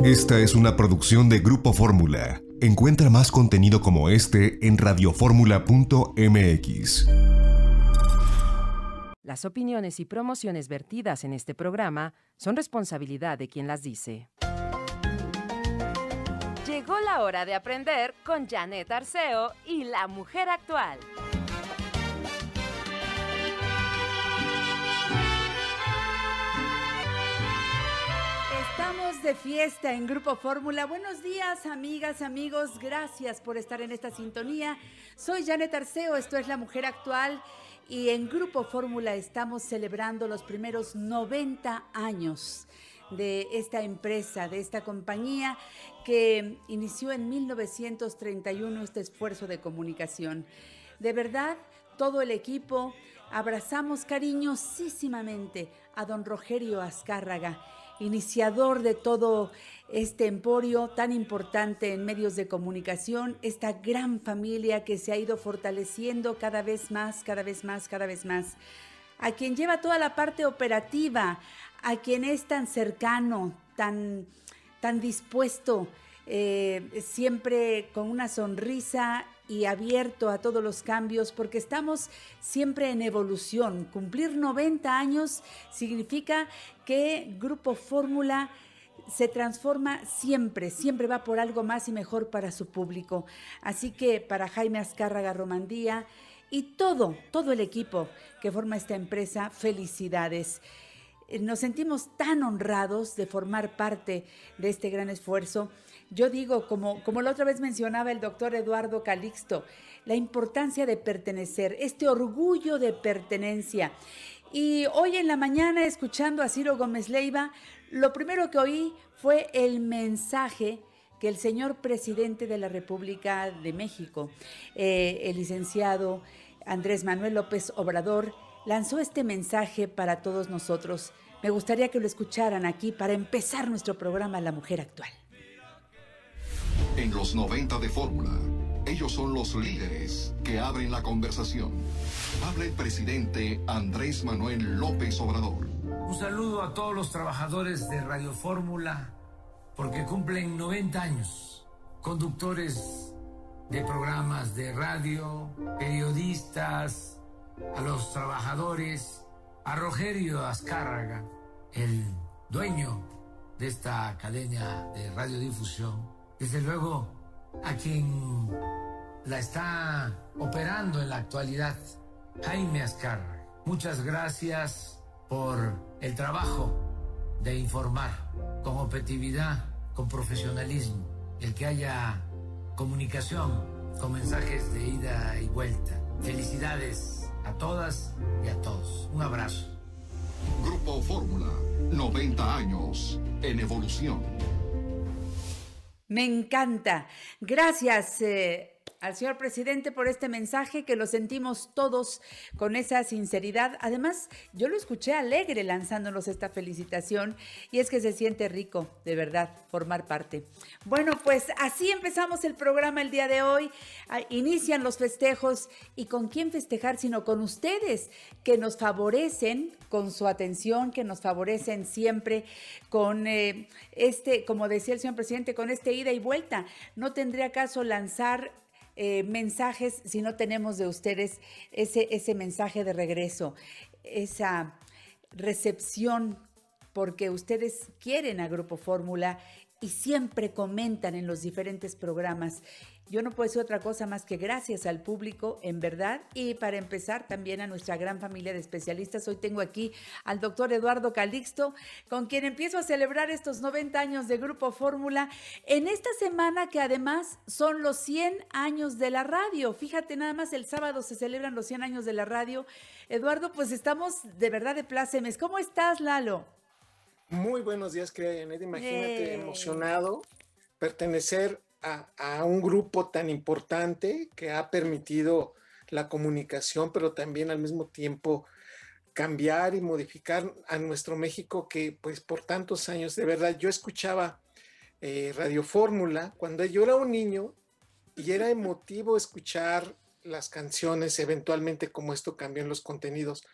Esta es una producción de Grupo Fórmula. Encuentra más contenido como este en radioformula.mx. Las opiniones y promociones vertidas en este programa son responsabilidad de quien las dice. Llegó la hora de aprender con Janet Arceo y la mujer actual. Estamos de fiesta en Grupo Fórmula. Buenos días, amigas, amigos. Gracias por estar en esta sintonía. Soy Janet Arceo, esto es La Mujer Actual. Y en Grupo Fórmula estamos celebrando los primeros 90 años de esta empresa, de esta compañía que inició en 1931 este esfuerzo de comunicación. De verdad, todo el equipo abrazamos cariñosísimamente a don Rogerio Azcárraga, iniciador de todo este emporio tan importante en medios de comunicación, esta gran familia que se ha ido fortaleciendo cada vez más, a quien lleva toda la parte operativa, a quien es tan cercano, tan dispuesto, siempre con una sonrisa y abierto a todos los cambios, porque estamos siempre en evolución. Cumplir 90 años significa que Grupo Fórmula se transforma siempre va por algo más y mejor para su público. Así que para Jaime Azcárraga Romandía y todo el equipo que forma esta empresa, felicidades. Nos sentimos tan honrados de formar parte de este gran esfuerzo. Yo digo, como la otra vez mencionaba el doctor Eduardo Calixto, la importancia de pertenecer, este orgullo de pertenencia. Y hoy en la mañana, escuchando a Ciro Gómez Leiva, lo primero que oí fue el mensaje que el señor presidente de la República de México, el licenciado Andrés Manuel López Obrador, lanzó este mensaje para todos nosotros. Me gustaría que lo escucharan aquí para empezar nuestro programa La Mujer Actual. En los 90 de Fórmula, ellos son los líderes que abren la conversación. Habla el presidente Andrés Manuel López Obrador. Un saludo a todos los trabajadores de Radio Fórmula, porque cumplen 90 años. Conductores de programas de radio, periodistas, a los trabajadores, a Rogerio Azcárraga, el dueño de esta cadena de radiodifusión, desde luego a quien la está operando en la actualidad, Jaime Azcárraga. Muchas gracias por el trabajo de informar con objetividad, con profesionalismo, el que haya comunicación con mensajes de ida y vuelta. Felicidades a todas y a todos. Un abrazo. Grupo Fórmula, 90 años en evolución. Me encanta. Gracias al señor presidente por este mensaje que lo sentimos todos con esa sinceridad. Además, yo lo escuché alegre lanzándonos esta felicitación y es que se siente rico, de verdad, formar parte. Bueno, pues así empezamos el programa el día de hoy. Inician los festejos y ¿con quién festejar sino con ustedes que nos favorecen con su atención, que nos favorecen siempre con como decía el señor presidente, con este ida y vuelta? No tendría caso lanzar mensajes si no tenemos de ustedes ese mensaje de regreso, esa recepción, porque ustedes quieren a Grupo Fórmula y siempre comentan en los diferentes programas. Yo no puedo decir otra cosa más que gracias al público, en verdad, y para empezar también a nuestra gran familia de especialistas. Hoy tengo aquí al doctor Eduardo Calixto, con quien empiezo a celebrar estos 90 años de Grupo Fórmula, en esta semana que además son los 100 años de la radio. Fíjate, nada más el sábado se celebran los 100 años de la radio. Eduardo, pues estamos de verdad de plácemes. ¿Cómo estás, Lalo? Muy buenos días, querida Janet. Imagínate, emocionado, pertenecer a un grupo tan importante que ha permitido la comunicación, pero también al mismo tiempo cambiar y modificar a nuestro México que pues por tantos años, de verdad, yo escuchaba Radio Fórmula cuando yo era un niño y era emotivo escuchar las canciones, eventualmente como esto cambió en los contenidos,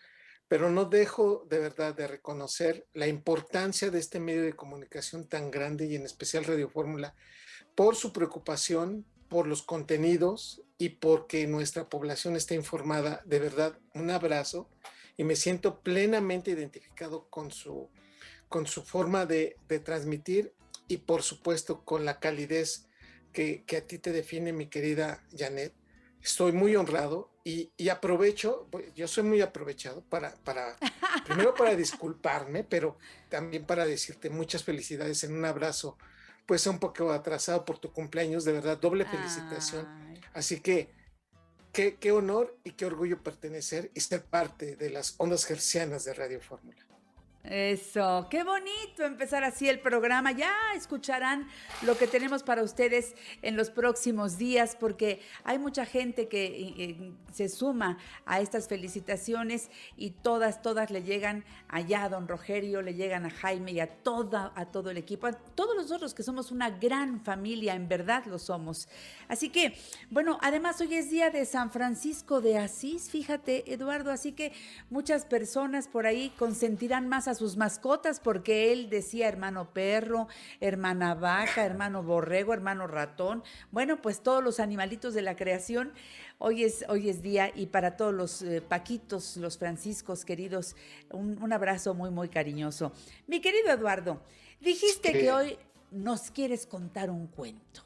pero no dejo de verdad de reconocer la importancia de este medio de comunicación tan grande y en especial Radio Fórmula por su preocupación, por los contenidos y porque nuestra población está informada. De verdad, un abrazo y me siento plenamente identificado con su forma de transmitir y por supuesto con la calidez que a ti te define, mi querida Janet. Estoy muy honrado y aprovecho, yo soy muy aprovechado primero para disculparme, pero también para decirte muchas felicidades en un abrazo, pues un poco atrasado por tu cumpleaños, de verdad, doble felicitación. Ay. Así que qué honor y qué orgullo pertenecer y ser parte de las ondas hertzianas de Radio Fórmula. Eso, qué bonito empezar así el programa. Ya escucharán lo que tenemos para ustedes en los próximos días, porque hay mucha gente que se suma a estas felicitaciones y todas le llegan allá a don Rogerio, le llegan a Jaime y a todo el equipo, a todos nosotros que somos una gran familia, en verdad lo somos. Así que, bueno, además hoy es día de San Francisco de Asís, fíjate, Eduardo, así que muchas personas por ahí consentirán más a sus mascotas, porque él decía hermano perro, hermana vaca, hermano borrego, hermano ratón, bueno, pues todos los animalitos de la creación. Hoy es día, y para todos los Paquitos, los Franciscos queridos, un abrazo muy, muy cariñoso. Mi querido Eduardo, dijiste que hoy nos quieres contar un cuento.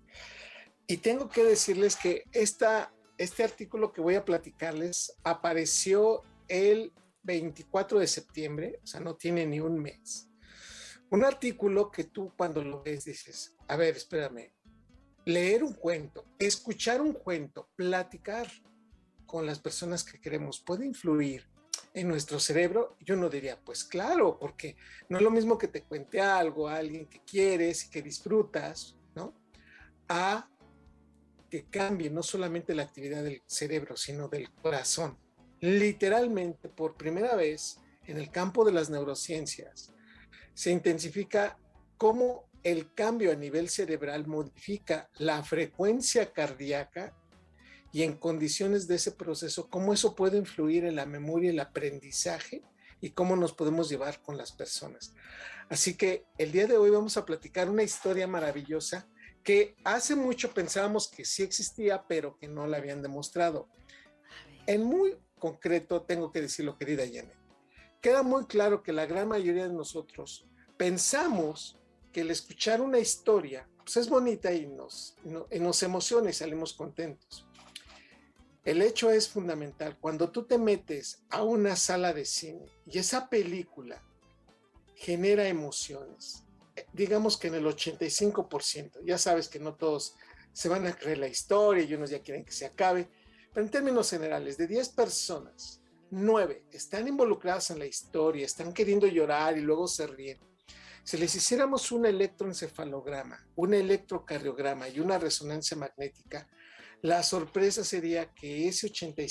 Y tengo que decirles que este artículo que voy a platicarles apareció el 24 de septiembre, o sea, no tiene ni un mes. Un artículo que tú cuando lo ves dices, a ver, espérame, leer un cuento, escuchar un cuento, platicar con las personas que queremos, ¿puede influir en nuestro cerebro? Yo no diría, pues claro, porque no es lo mismo que te cuente algo a alguien que quieres y que disfrutas, ¿no? A que cambie no solamente la actividad del cerebro, sino del corazón. Literalmente, por primera vez en el campo de las neurociencias, se intensifica cómo el cambio a nivel cerebral modifica la frecuencia cardíaca y en condiciones de ese proceso, cómo eso puede influir en la memoria y el aprendizaje y cómo nos podemos llevar con las personas. Así que el día de hoy vamos a platicar una historia maravillosa que hace mucho pensábamos que sí existía, pero que no la habían demostrado. En muy concreto, tengo que decirlo, querida Janet, queda muy claro que la gran mayoría de nosotros pensamos que el escuchar una historia pues es bonita y nos emociona y salimos contentos. El hecho es fundamental. Cuando tú te metes a una sala de cine y esa película genera emociones, digamos que en el 85%, ya sabes que no todos se van a creer la historia y unos ya quieren que se acabe, pero en términos generales, de 10 personas, 9 están involucradas en la historia, están queriendo llorar y luego se ríen. Si les hiciéramos un electroencefalograma, un electrocardiograma y una resonancia magnética, la sorpresa sería que ese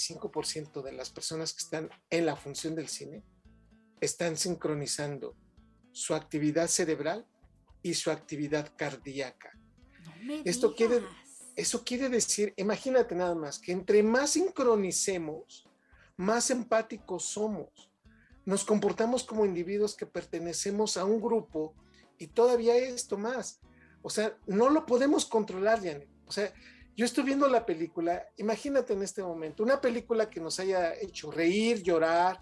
85% de las personas que están en la función del cine están sincronizando su actividad cerebral y su actividad cardíaca. No me Eso digas. quiere decir, imagínate nada más, que entre más sincronicemos, más empáticos somos. Nos comportamos como individuos que pertenecemos a un grupo y todavía esto más. O sea, no lo podemos controlar, Janet. O sea, yo estoy viendo la película, imagínate en este momento, una película que nos haya hecho reír, llorar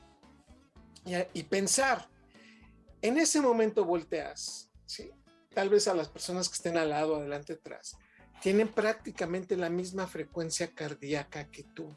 y pensar. En ese momento volteas, ¿sí? Tal vez a las personas que estén al lado, adelante, atrás, tienen prácticamente la misma frecuencia cardíaca que tú.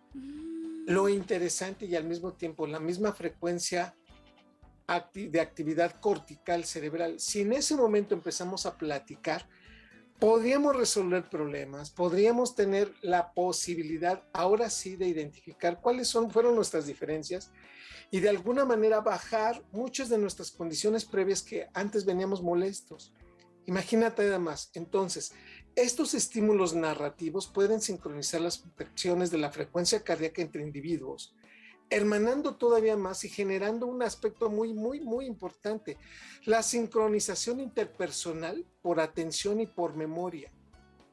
Lo interesante y al mismo tiempo la misma frecuencia de actividad cortical cerebral. Si en ese momento empezamos a platicar, podríamos resolver problemas, podríamos tener la posibilidad ahora sí de identificar cuáles fueron nuestras diferencias y de alguna manera bajar muchas de nuestras condiciones previas que antes veníamos molestos. Imagínate nada más. Entonces, estos estímulos narrativos pueden sincronizar las fluctuaciones de la frecuencia cardíaca entre individuos, hermanando todavía más y generando un aspecto muy, muy, muy importante, la sincronización interpersonal por atención y por memoria.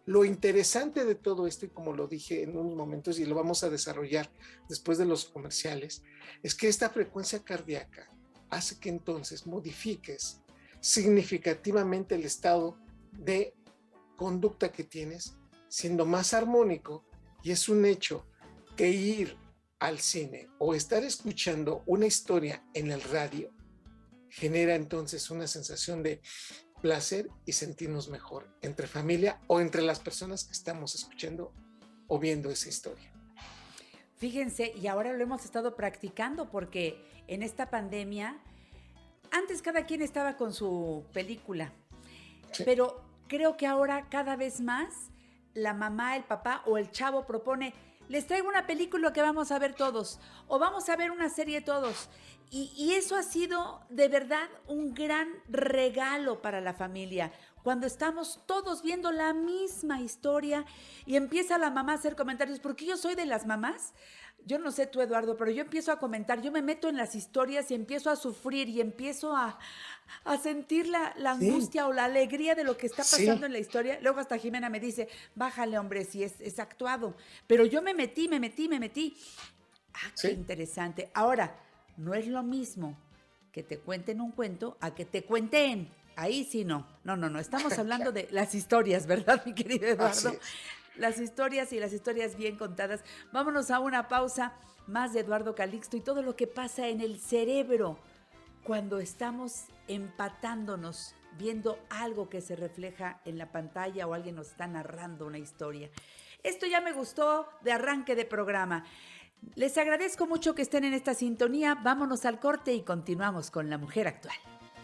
Lo interesante de todo esto, y como lo dije en unos momentos y lo vamos a desarrollar después de los comerciales, es que esta frecuencia cardíaca hace que entonces modifiques significativamente el estado de conducta que tienes, siendo más armónico, y es un hecho que ir al cine o estar escuchando una historia en el radio genera entonces una sensación de placer y sentirnos mejor entre familia o entre las personas que estamos escuchando o viendo esa historia. Fíjense, y ahora lo hemos estado practicando porque en esta pandemia, antes cada quien estaba con su película, sí, pero creo que ahora cada vez más la mamá, el papá o el chavo propone: les traigo una película que vamos a ver todos, o vamos a ver una serie todos. Y eso ha sido de verdad un gran regalo para la familia. Cuando estamos todos viendo la misma historia y empieza la mamá a hacer comentarios, porque yo soy de las mamás, yo no sé tú, Eduardo, pero yo empiezo a comentar, yo me meto en las historias y empiezo a sufrir y empiezo a sentir la angustia, sí, o la alegría de lo que está pasando, sí, en la historia. Luego hasta Jimena me dice: bájale, hombre, si es actuado. Pero yo me metí. Ah, sí, qué interesante. Ahora, no es lo mismo que te cuenten un cuento a que te cuenten. Ahí sí no. No. Estamos hablando de las historias, ¿verdad, mi querido Eduardo? Las historias, y las historias bien contadas. Vámonos a una pausa. Más de Eduardo Calixto y todo lo que pasa en el cerebro cuando estamos empatándonos, viendo algo que se refleja en la pantalla o alguien nos está narrando una historia. Esto ya me gustó de arranque de programa. Les agradezco mucho que estén en esta sintonía. Vámonos al corte y continuamos con La Mujer Actual.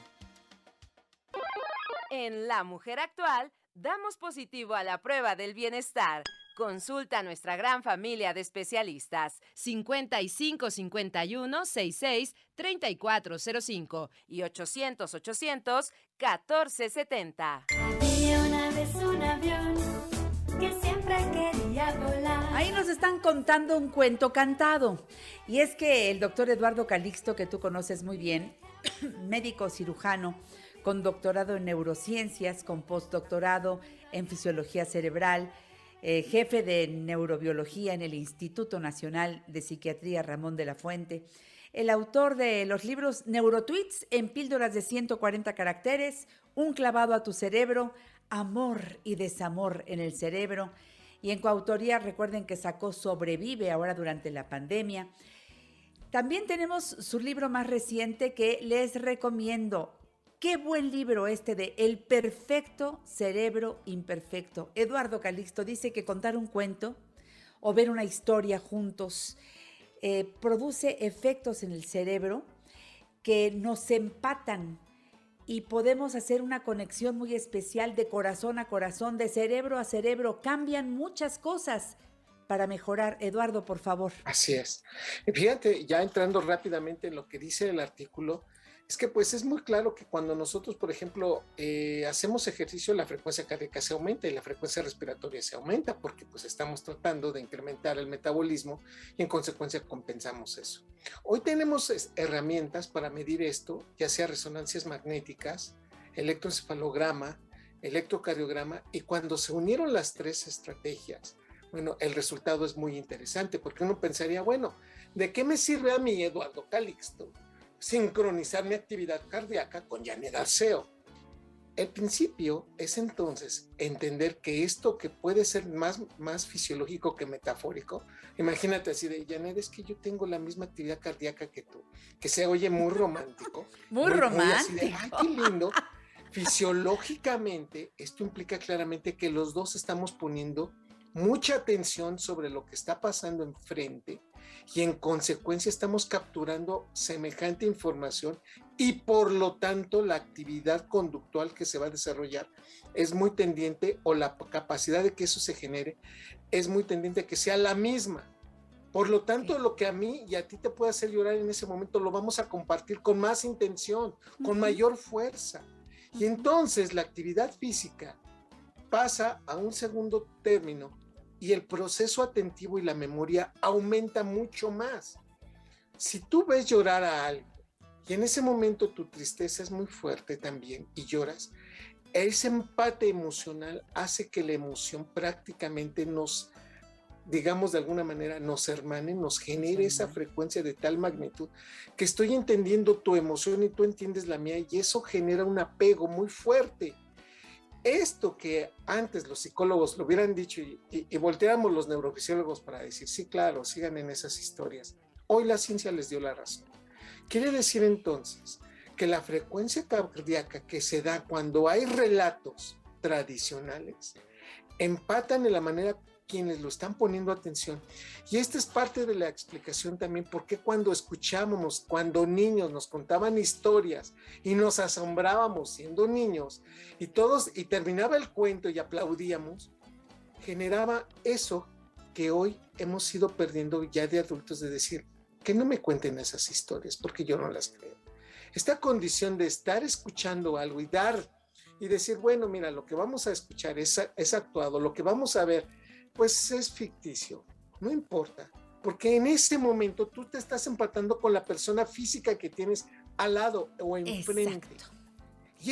En La Mujer Actual, damos positivo a la prueba del bienestar. Consulta a nuestra gran familia de especialistas 55 51 66 3405 y 800 800 1470. Había una vez un avión que siempre quería volar. Ahí nos están contando un cuento cantado. Y es que el doctor Eduardo Calixto, que tú conoces muy bien, médico cirujano con doctorado en neurociencias, con postdoctorado en fisiología cerebral, jefe de neurobiología en el Instituto Nacional de Psiquiatría Ramón de la Fuente, el autor de los libros Neurotweets en píldoras de 140 caracteres, Un clavado a tu cerebro, Amor y desamor en el cerebro, y en coautoría recuerden que sacó Sobrevive ahora durante la pandemia. También tenemos su libro más reciente que les recomiendo. Qué buen libro este de El perfecto cerebro imperfecto. Eduardo Calixto dice que contar un cuento o ver una historia juntos produce efectos en el cerebro que nos empatan y podemos hacer una conexión muy especial de corazón a corazón, de cerebro a cerebro. Cambian muchas cosas para mejorar. Eduardo, por favor. Así es. Fíjate, ya entrando rápidamente en lo que dice el artículo, es que pues es muy claro que cuando nosotros, por ejemplo, hacemos ejercicio, la frecuencia cardíaca se aumenta y la frecuencia respiratoria se aumenta porque pues estamos tratando de incrementar el metabolismo y en consecuencia compensamos eso. Hoy tenemos herramientas para medir esto, ya sea resonancias magnéticas, electroencefalograma, electrocardiograma, y cuando se unieron las tres estrategias, bueno, el resultado es muy interesante porque uno pensaría, bueno, ¿de qué me sirve a mí, Eduardo Calixto, sincronizar mi actividad cardíaca con Janet Arceo? El principio es entonces entender que esto que puede ser más fisiológico que metafórico, imagínate así de: Janet, es que yo tengo la misma actividad cardíaca que tú, que se oye muy romántico. Muy romántico. Así de, ay, qué lindo. Fisiológicamente, esto implica claramente que los dos estamos poniendo mucha atención sobre lo que está pasando enfrente y en consecuencia estamos capturando semejante información y por lo tanto la actividad conductual que se va a desarrollar es muy tendiente, o la capacidad de que eso se genere es muy tendiente a que sea la misma. Por lo tanto, lo que a mí y a ti te puede hacer llorar en ese momento lo vamos a compartir con más intención, con mayor fuerza. Y entonces la actividad física pasa a un segundo término y el proceso atentivo y la memoria aumenta mucho más. Si tú ves llorar a alguien y en ese momento tu tristeza es muy fuerte también y lloras, ese empate emocional hace que la emoción prácticamente nos, digamos de alguna manera, nos hermane, nos genere esa frecuencia de tal magnitud que estoy entendiendo tu emoción y tú entiendes la mía, y eso genera un apego muy fuerte. Esto que antes los psicólogos lo hubieran dicho y volteáramos los neurofisiólogos para decir, sí, claro, sigan en esas historias. Hoy la ciencia les dio la razón. Quiere decir entonces que la frecuencia cardíaca que se da cuando hay relatos tradicionales empatan en la manera quienes lo están poniendo atención. Y esta es parte de la explicación también por qué cuando escuchábamos, cuando niños nos contaban historias y nos asombrábamos siendo niños y terminaba el cuento y aplaudíamos, generaba eso que hoy hemos ido perdiendo ya de adultos, de decir que no me cuenten esas historias porque yo no las creo. Esta condición de estar escuchando algo y decir, bueno, mira, lo que vamos a escuchar es actuado, lo que vamos a ver, pues es ficticio, no importa, porque en ese momento tú te estás empatando con la persona física que tienes al lado o enfrente. Exacto. Y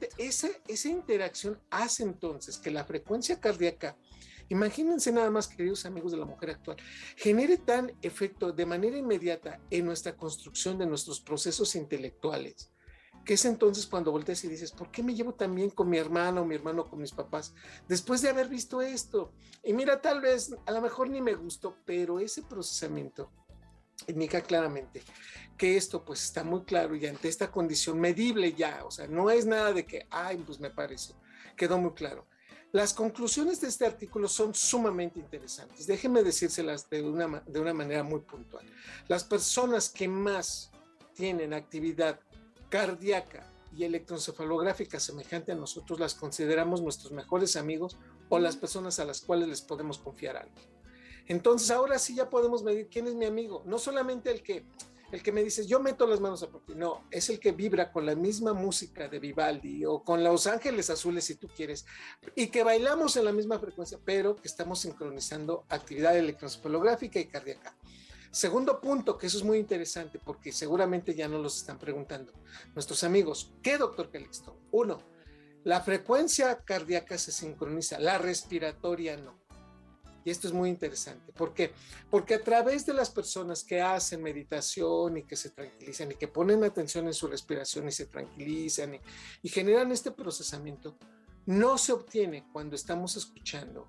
esa interacción hace entonces que la frecuencia cardíaca, imagínense nada más, queridos amigos de la mujer actual, genere tan efecto de manera inmediata en nuestra construcción de nuestros procesos intelectuales, que es entonces cuando volteas y dices, ¿por qué me llevo tan bien con mi hermana o mi hermano con mis papás? Después de haber visto esto. Y mira, tal vez, a lo mejor ni me gustó, pero ese procesamiento indica claramente que esto pues está muy claro y ante esta condición medible ya, o sea, no es nada de que, ay, pues me parece, quedó muy claro. Las conclusiones de este artículo son sumamente interesantes. Déjenme decírselas de una manera muy puntual. Las personas que más tienen actividad cardíaca y electroencefalográfica semejante a nosotros las consideramos nuestros mejores amigos o las personas a las cuales les podemos confiar algo. Entonces ahora sí ya podemos medir quién es mi amigo, no solamente el que me dice yo meto las manos a por ti, no, es el que vibra con la misma música de Vivaldi o con Los Ángeles Azules si tú quieres, y que bailamos en la misma frecuencia, pero que estamos sincronizando actividad electroencefalográfica y cardíaca. Segundo punto, que eso es muy interesante porque seguramente ya nos los están preguntando nuestros amigos. ¿Qué, doctor Calixto? 1, la frecuencia cardíaca se sincroniza, la respiratoria no. Y esto es muy interesante. ¿Por qué? Porque a través de las personas que hacen meditación y que se tranquilizan y que ponen atención en su respiración y se tranquilizan y generan este procesamiento, no se obtiene cuando estamos escuchando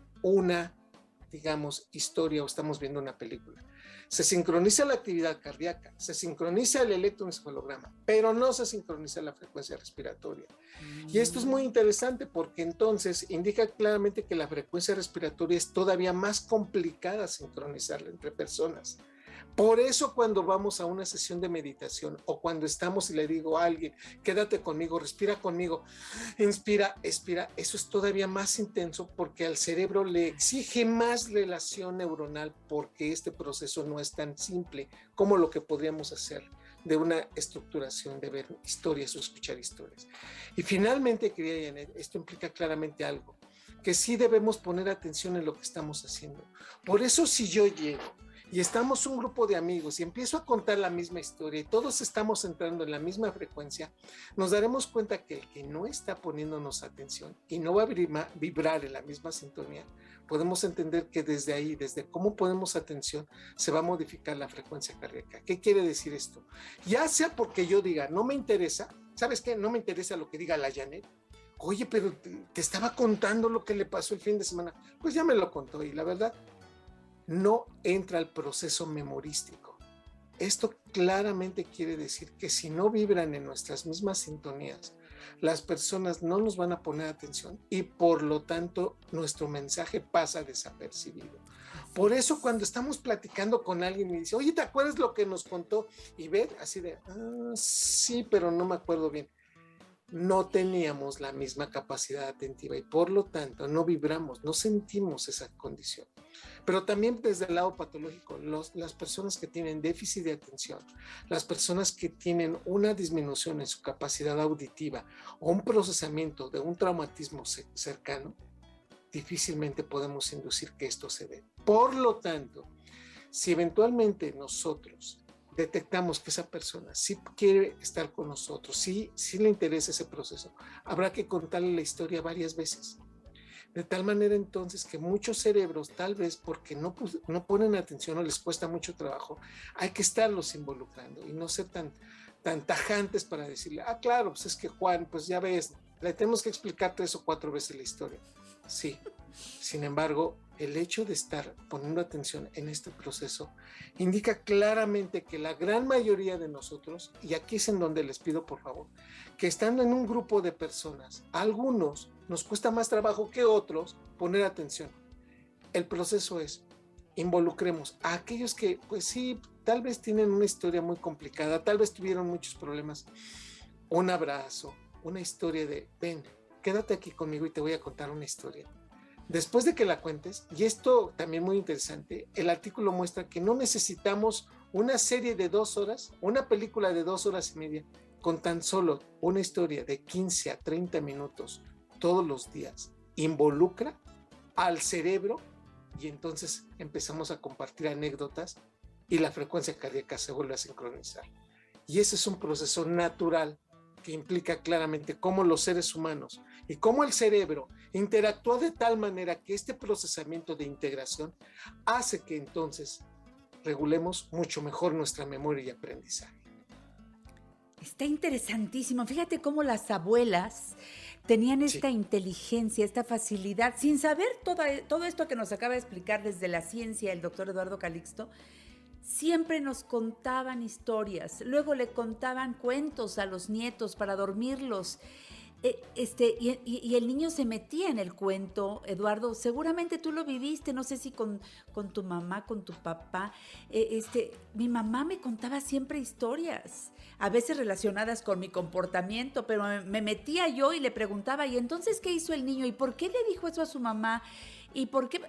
una, digamos, historia o estamos viendo una película. Se sincroniza la actividad cardíaca, se sincroniza el electroencefalograma, pero no se sincroniza la frecuencia respiratoria. Y esto es muy interesante porque entonces indica claramente que la frecuencia respiratoria es todavía más complicada sincronizarla entre personas. Por eso cuando vamos a una sesión de meditación o cuando estamos y le digo a alguien, quédate conmigo, respira conmigo, inspira, expira, eso es todavía más intenso porque al cerebro le exige más relación neuronal porque este proceso no es tan simple como lo que podríamos hacer de una estructuración de ver historias o escuchar historias. Y finalmente, querida Janet, esto implica claramente algo, que sí debemos poner atención en lo que estamos haciendo. Por eso si yo llego y estamos un grupo de amigos y empiezo a contar la misma historia y todos estamos entrando en la misma frecuencia, nos daremos cuenta que el que no está poniéndonos atención y no va a vibrar en la misma sintonía, podemos entender que desde ahí, desde cómo ponemos atención, se va a modificar la frecuencia cardíaca. ¿Qué quiere decir esto? Ya sea porque yo diga, no me interesa, ¿sabes qué? No me interesa lo que diga la Janet. Oye, pero te estaba contando lo que le pasó el fin de semana. Pues ya me lo contó y la verdad, no entra al proceso memorístico. Esto claramente quiere decir que si no vibran en nuestras mismas sintonías, las personas no nos van a poner atención y por lo tanto nuestro mensaje pasa desapercibido. Por eso cuando estamos platicando con alguien y dice, oye, ¿te acuerdas lo que nos contó? Y ver así de, sí, pero no me acuerdo bien. No teníamos la misma capacidad atentiva y por lo tanto no vibramos, no sentimos esa condición. Pero también desde el lado patológico, las personas que tienen déficit de atención, las personas que tienen una disminución en su capacidad auditiva o un procesamiento de un traumatismo cercano, difícilmente podemos inducir que esto se dé. Por lo tanto, si eventualmente nosotros detectamos que esa persona sí quiere estar con nosotros, sí le interesa ese proceso, habrá que contarle la historia varias veces. De tal manera entonces que muchos cerebros, tal vez porque no ponen atención o les cuesta mucho trabajo, hay que estarlos involucrando y no ser tan tajantes para decirle, claro, pues es que Juan, pues ya ves, le tenemos que explicar 3 o 4 veces la historia. Sí, sin embargo, el hecho de estar poniendo atención en este proceso indica claramente que la gran mayoría de nosotros, y aquí es en donde les pido por favor, que estando en un grupo de personas, a algunos nos cuesta más trabajo que otros poner atención. El proceso es, involucremos a aquellos que, pues sí, tal vez tienen una historia muy complicada, tal vez tuvieron muchos problemas, un abrazo, una historia de, ven, quédate aquí conmigo y te voy a contar una historia. Después de que la cuentes, y esto también muy interesante, el artículo muestra que no necesitamos una serie de 2 horas, una película de 2 horas y media, con tan solo una historia de 15 a 30 minutos todos los días. Involucra al cerebro y entonces empezamos a compartir anécdotas y la frecuencia cardíaca se vuelve a sincronizar. Y ese es un proceso natural que implica claramente cómo los seres humanos y cómo el cerebro interactúa de tal manera que este procesamiento de integración hace que entonces regulemos mucho mejor nuestra memoria y aprendizaje. Está interesantísimo. Fíjate cómo las abuelas tenían esta inteligencia, esta facilidad, sin saber todo esto que nos acaba de explicar desde la ciencia el doctor Eduardo Calixto. Siempre nos contaban historias, luego le contaban cuentos a los nietos para dormirlos. Y el niño se metía en el cuento, Eduardo, seguramente tú lo viviste, no sé si con tu mamá, con tu papá. Mi mamá me contaba siempre historias, a veces relacionadas con mi comportamiento, pero me metía yo y le preguntaba, ¿y entonces qué hizo el niño? ¿Y por qué le dijo eso a su mamá? ¿Y por qué?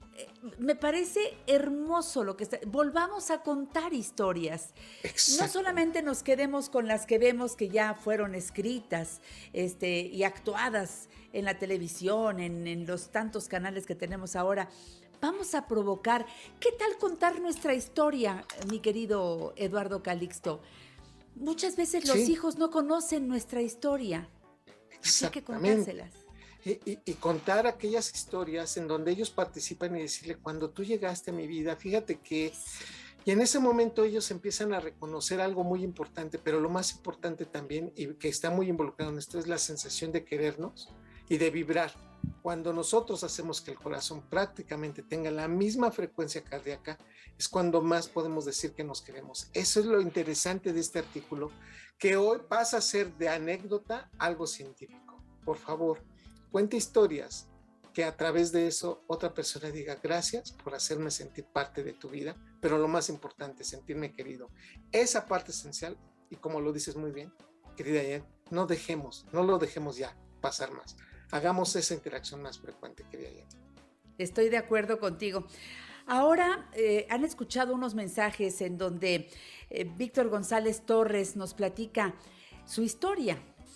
Me parece hermoso lo que está. Volvamos a contar historias. No solamente nos quedemos con las que vemos que ya fueron escritas y actuadas en la televisión, en los tantos canales que tenemos ahora. Vamos a provocar. ¿Qué tal contar nuestra historia, mi querido Eduardo Calixto? Muchas veces los hijos no conocen nuestra historia. Así hay que contárselas. Y contar aquellas historias en donde ellos participan y decirle, cuando tú llegaste a mi vida, fíjate que... Y en ese momento ellos empiezan a reconocer algo muy importante, pero lo más importante también, y que está muy involucrado en esto, es la sensación de querernos y de vibrar. Cuando nosotros hacemos que el corazón prácticamente tenga la misma frecuencia cardíaca, es cuando más podemos decir que nos queremos. Eso es lo interesante de este artículo, que hoy pasa a ser de anécdota algo científico. Por favor, cuenta historias que a través de eso otra persona diga gracias por hacerme sentir parte de tu vida, pero lo más importante, sentirme querido. Esa parte esencial, y como lo dices muy bien, querida Jen, no lo dejemos ya pasar más. Hagamos esa interacción más frecuente, querida Jen. Estoy de acuerdo contigo. Ahora han escuchado unos mensajes en donde Víctor González Torres nos platica su historia.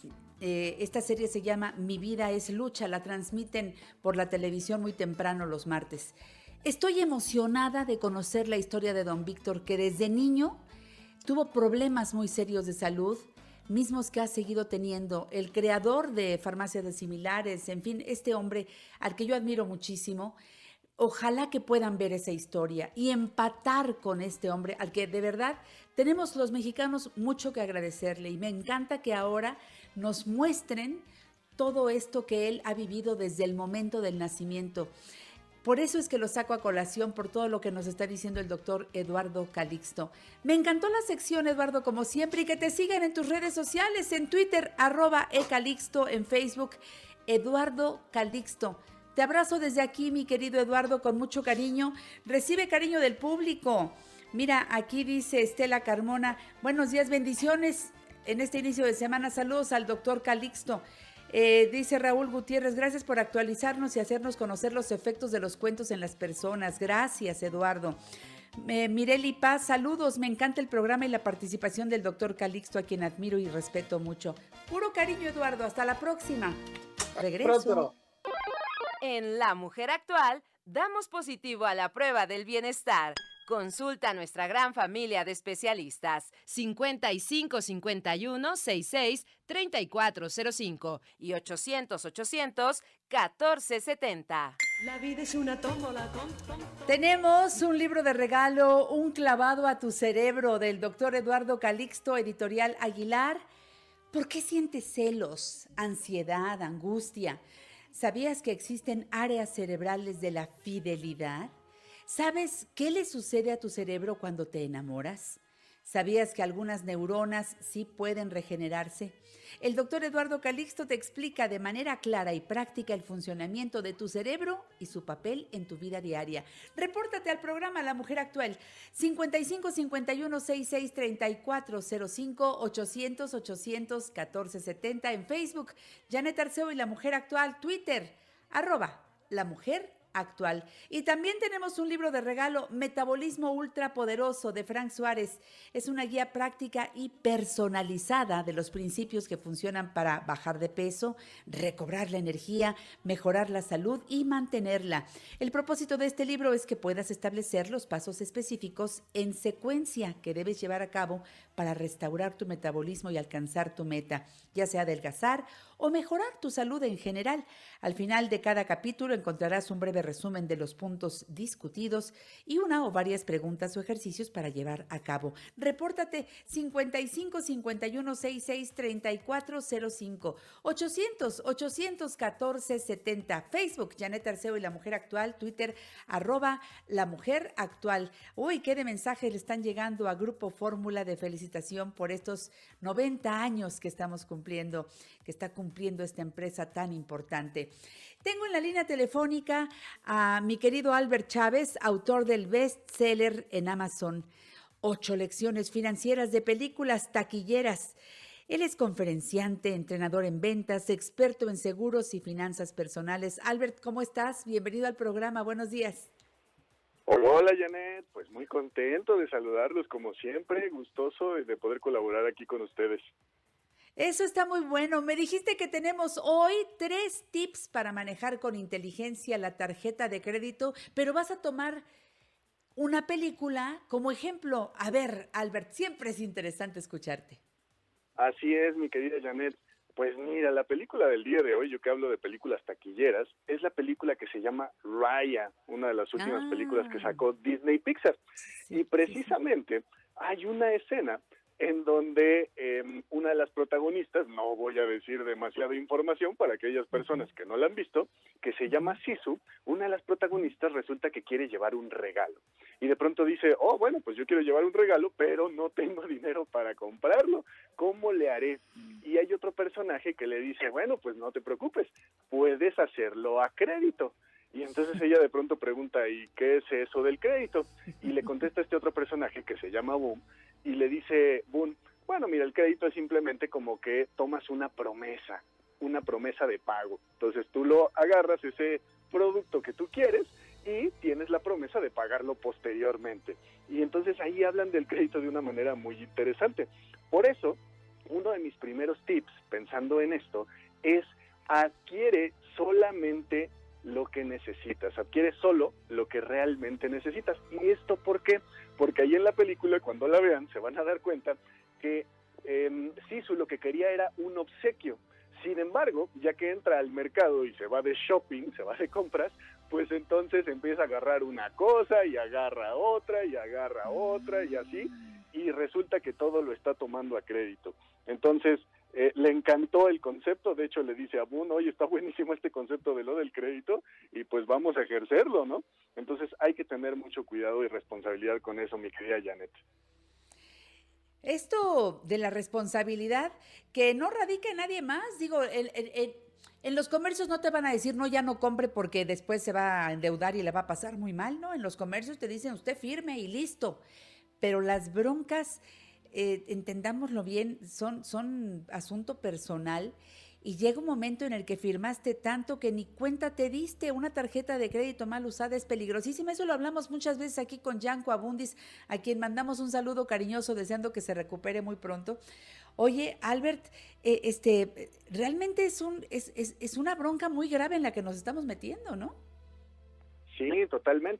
Esta serie se llama Mi vida es lucha, la transmiten por la televisión muy temprano los martes. Estoy emocionada de conocer la historia de don Víctor, que desde niño tuvo problemas muy serios de salud, mismos que ha seguido teniendo. El creador de Farmacias de Similares, en fin, este hombre al que yo admiro muchísimo. Ojalá que puedan ver esa historia y empatar con este hombre al que de verdad tenemos los mexicanos mucho que agradecerle, y me encanta que ahora nos muestren todo esto que él ha vivido desde el momento del nacimiento. Por eso es que lo saco a colación, por todo lo que nos está diciendo el doctor Eduardo Calixto. Me encantó la sección, Eduardo, como siempre, y que te sigan en tus redes sociales, en Twitter, @ecalixto, en Facebook, Eduardo Calixto. Te abrazo desde aquí, mi querido Eduardo, con mucho cariño. Recibe cariño del público. Mira, aquí dice Estela Carmona, buenos días, bendiciones en este inicio de semana. Saludos al doctor Calixto. Dice Raúl Gutiérrez, gracias por actualizarnos y hacernos conocer los efectos de los cuentos en las personas. Gracias, Eduardo. Mireli Paz, saludos, me encanta el programa y la participación del doctor Calixto, a quien admiro y respeto mucho. Puro cariño, Eduardo, hasta la próxima. Regreso. Pronto. En La Mujer Actual, damos positivo a la prueba del bienestar. Consulta a nuestra gran familia de especialistas 5551-66-3405 y 800-800-1470. La vida es una tómbola. Tenemos un libro de regalo, Un clavado a tu cerebro, del doctor Eduardo Calixto, editorial Aguilar. ¿Por qué sientes celos, ansiedad, angustia? ¿Sabías que existen áreas cerebrales de la fidelidad? ¿Sabes qué le sucede a tu cerebro cuando te enamoras? ¿Sabías que algunas neuronas sí pueden regenerarse? El doctor Eduardo Calixto te explica de manera clara y práctica el funcionamiento de tu cerebro y su papel en tu vida diaria. Repórtate al programa La Mujer Actual, 55 51 66 34 05 800 800 1470 en Facebook, Janet Arceo y La Mujer Actual, Twitter, @La Mujer Actual. Y también tenemos un libro de regalo, Metabolismo Ultrapoderoso, de Frank Suárez. Es una guía práctica y personalizada de los principios que funcionan para bajar de peso, recobrar la energía, mejorar la salud y mantenerla. El propósito de este libro es que puedas establecer los pasos específicos en secuencia que debes llevar a cabo para restaurar tu metabolismo y alcanzar tu meta, ya sea adelgazar o mejorar tu salud en general. Al final de cada capítulo encontrarás un breve resumen de los puntos discutidos y una o varias preguntas o ejercicios para llevar a cabo. Repórtate 55 51 66 34 05 800 814 70. Facebook, Janet Arceo y La Mujer Actual. Twitter, @La Mujer Actual. Uy, qué de mensajes le están llegando a Grupo Fórmula de felicitación por estos 90 años que estamos cumpliendo, que está cumpliendo esta empresa tan importante. Tengo en la línea telefónica a mi querido Albert Chávez, autor del bestseller en Amazon, 8 lecciones financieras de películas taquilleras. Él es conferenciante, entrenador en ventas, experto en seguros y finanzas personales. Albert, ¿cómo estás? Bienvenido al programa. Buenos días. Hola Janet, pues muy contento de saludarlos como siempre, gustoso de poder colaborar aquí con ustedes. Eso está muy bueno. Me dijiste que tenemos hoy 3 tips para manejar con inteligencia la tarjeta de crédito, pero vas a tomar una película como ejemplo. A ver, Albert, siempre es interesante escucharte. Así es, mi querida Janet. Pues mira, la película del día de hoy, yo que hablo de películas taquilleras, es la película que se llama Raya, una de las últimas películas que sacó Disney Pixar. Sí, y precisamente hay una escena en donde una de las protagonistas, no voy a decir demasiada información para aquellas personas que no la han visto, que se llama Sisu, una de las protagonistas resulta que quiere llevar un regalo. Y de pronto dice, oh, bueno, pues yo quiero llevar un regalo, pero no tengo dinero para comprarlo. ¿Cómo le haré? Y hay otro personaje que le dice, bueno, pues no te preocupes, puedes hacerlo a crédito. Y entonces ella de pronto pregunta, ¿y qué es eso del crédito? Y le contesta este otro personaje que se llama Boom, y le dice Boom, bueno, mira, el crédito es simplemente como que tomas una promesa de pago. Entonces tú lo agarras, ese producto que tú quieres, y tienes la promesa de pagarlo posteriormente. Y entonces ahí hablan del crédito de una manera muy interesante. Por eso, uno de mis primeros tips, pensando en esto, es adquiere solamente lo que necesitas, adquiere solo lo que realmente necesitas. ¿Y esto por qué? Porque ahí en la película, cuando la vean, se van a dar cuenta que Sisu lo que quería era un obsequio. Sin embargo, ya que entra al mercado y se va de shopping, se va de compras, pues entonces empieza a agarrar una cosa y agarra otra y agarra otra y así, y resulta que todo lo está tomando a crédito. Entonces, le encantó el concepto, de hecho le dice a Boone, oye, está buenísimo este concepto de lo del crédito, y pues vamos a ejercerlo, ¿no? Entonces hay que tener mucho cuidado y responsabilidad con eso, mi querida Janet. Esto de la responsabilidad que no radica en nadie más, digo, en los comercios no te van a decir, no, ya no compre porque después se va a endeudar y le va a pasar muy mal, ¿no? En los comercios te dicen, usted firme y listo, pero las broncas, entendámoslo bien, son asunto personal. Y llega un momento en el que firmaste tanto que ni cuenta te diste. Una tarjeta de crédito mal usada es peligrosísima. Eso lo hablamos muchas veces aquí con Yanko Abundis, a quien mandamos un saludo cariñoso deseando que se recupere muy pronto. Oye, Albert, realmente es una bronca muy grave en la que nos estamos metiendo, ¿no? Sí, totalmente,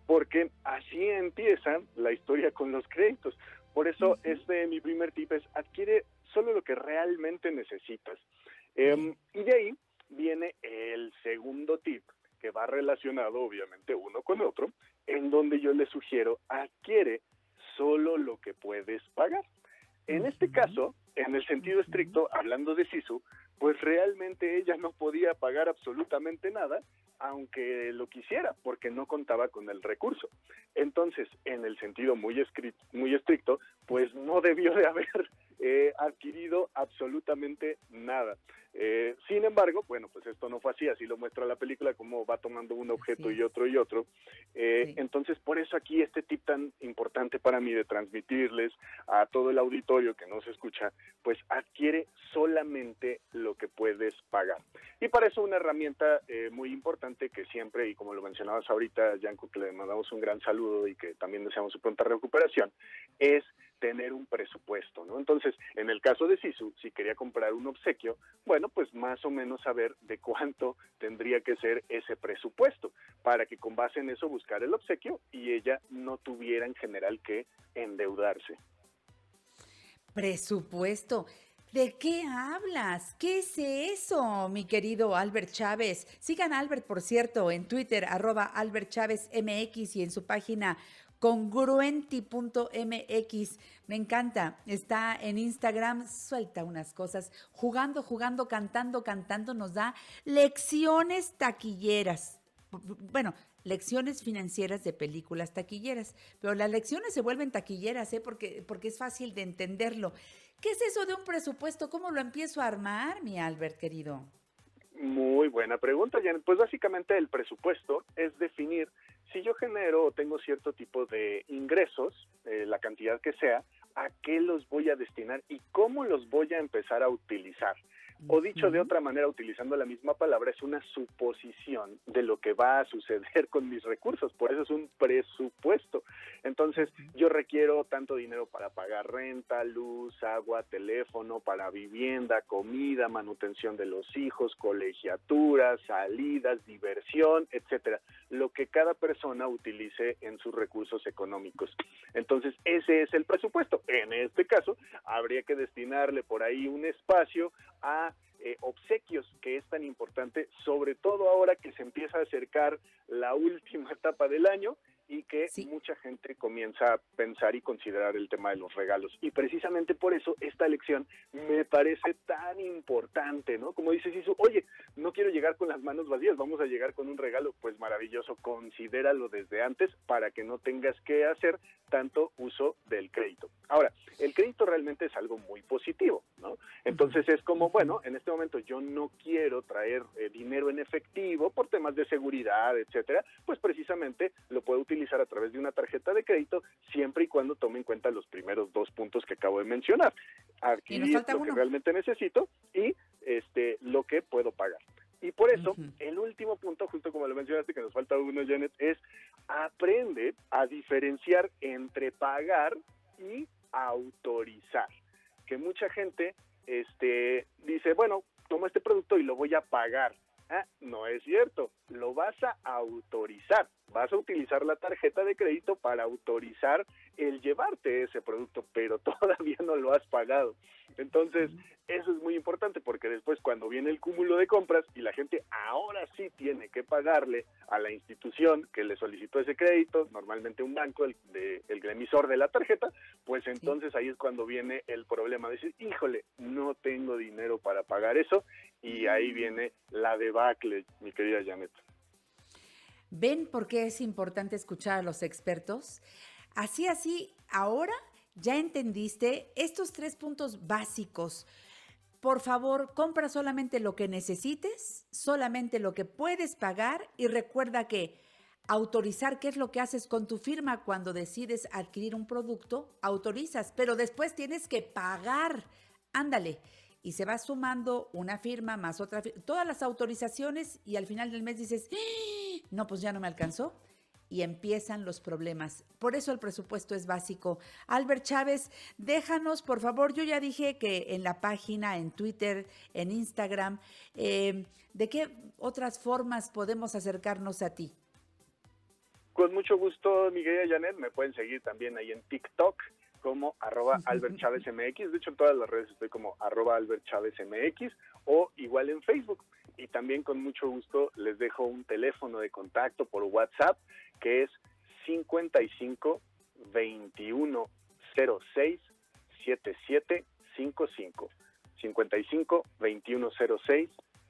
porque así empieza la historia con los créditos. Por eso mi primer tip es: adquiere solo lo que realmente necesitas. Y de ahí viene el segundo tip, que va relacionado obviamente uno con otro, en donde yo le sugiero: adquiere solo lo que puedes pagar. En este caso, en el sentido estricto, hablando de Sisu, pues realmente ella no podía pagar absolutamente nada, aunque lo quisiera, porque no contaba con el recurso. Entonces, en el sentido muy estricto, pues no debió de haber adquirido absolutamente nada. Sin embargo, bueno, pues esto no fue así lo muestra la película, cómo va tomando un objeto y otro y otro. Entonces, por eso aquí este tip tan importante para mí de transmitirles a todo el auditorio que nos escucha, pues adquiere solamente lo que puedes pagar. Y para eso una herramienta muy importante que siempre, y como lo mencionabas ahorita, Yanko, que le mandamos un gran saludo y que también deseamos su pronta recuperación, es tener un presupuesto, ¿no? Entonces, en el caso de Sisu, si quería comprar un obsequio, bueno, pues más o menos saber de cuánto tendría que ser ese presupuesto, para que con base en eso buscar el obsequio y ella no tuviera en general que endeudarse. Presupuesto. ¿De qué hablas? ¿Qué es eso, mi querido Albert Chávez? Sigan a Albert, por cierto, en Twitter, @AlbertChávezMX, y en su página congruenti.mx. Me encanta. Está en Instagram, suelta unas cosas, jugando, cantando, nos da lecciones taquilleras. Bueno, lecciones financieras de películas taquilleras, pero las lecciones se vuelven taquilleras, porque es fácil de entenderlo. ¿Qué es eso de un presupuesto? ¿Cómo lo empiezo a armar, mi Albert, querido? Muy buena pregunta, Janet. Pues básicamente el presupuesto es definir si yo genero o tengo cierto tipo de ingresos, la cantidad que sea, a qué los voy a destinar y cómo los voy a empezar a utilizar. O dicho de otra manera, utilizando la misma palabra, es una suposición de lo que va a suceder con mis recursos. Por eso es un presupuesto. Entonces, yo requiero tanto dinero para pagar renta, luz, agua, teléfono, para vivienda, comida, manutención de los hijos, colegiaturas, salidas, diversión, etcétera. Lo que cada persona utilice en sus recursos económicos. Entonces, ese es el presupuesto. En este caso, habría que destinarle por ahí un espacio a obsequios, que es tan importante, sobre todo ahora que se empieza a acercar la última etapa del año y que mucha gente comienza a pensar y considerar el tema de los regalos. Y precisamente por eso esta lección me parece tan importante, ¿no? Como dices, oye, no quiero llegar con las manos vacías, vamos a llegar con un regalo. Pues maravilloso, considéralo desde antes para que no tengas que hacer tanto uso del crédito. Ahora, el crédito realmente es algo muy positivo, ¿no? Entonces es como, bueno, en este momento yo no quiero traer dinero en efectivo por temas de seguridad, etcétera, pues precisamente lo puedo utilizar a través de una tarjeta de crédito, siempre y cuando tome en cuenta los primeros dos puntos que acabo de mencionar. Adquirir lo que realmente necesito y lo que puedo pagar. Y por eso, el último punto, justo como lo mencionaste, que nos falta uno, Janet, es aprende a diferenciar entre pagar y autorizar. Que mucha gente dice, bueno, tomo este producto y lo voy a pagar. No es cierto, lo vas a autorizar, vas a utilizar la tarjeta de crédito para autorizar el llevarte ese producto, pero todavía no lo has pagado. Entonces, eso es muy importante, porque después cuando viene el cúmulo de compras y la gente ahora sí tiene que pagarle a la institución que le solicitó ese crédito, normalmente un banco, el emisor de la tarjeta, pues entonces ahí es cuando viene el problema de decir, híjole, no tengo dinero para pagar eso, y ahí viene la debacle, mi querida Janet. ¿Ven por qué es importante escuchar a los expertos? Así, ahora ya entendiste estos 3 puntos básicos. Por favor, compra solamente lo que necesites, solamente lo que puedes pagar, y recuerda que autorizar, ¿qué es lo que haces con tu firma cuando decides adquirir un producto? Autorizas, pero después tienes que pagar. Ándale. Y se va sumando una firma más otra firma, todas las autorizaciones, y al final del mes dices, no, pues ya no me alcanzó. Y empiezan los problemas. Por eso el presupuesto es básico. Albert Chávez, déjanos, por favor, yo ya dije que en la página, en Twitter, en Instagram, ¿de qué otras formas podemos acercarnos a ti? Con mucho gusto, mi querida Janet, me pueden seguir también ahí en TikTok como @AlbertChavezMX. De hecho, en todas las redes estoy como @AlbertChavezMX o igual en Facebook. Y también con mucho gusto les dejo un teléfono de contacto por WhatsApp que es 55 21 06 7755. 55 21 06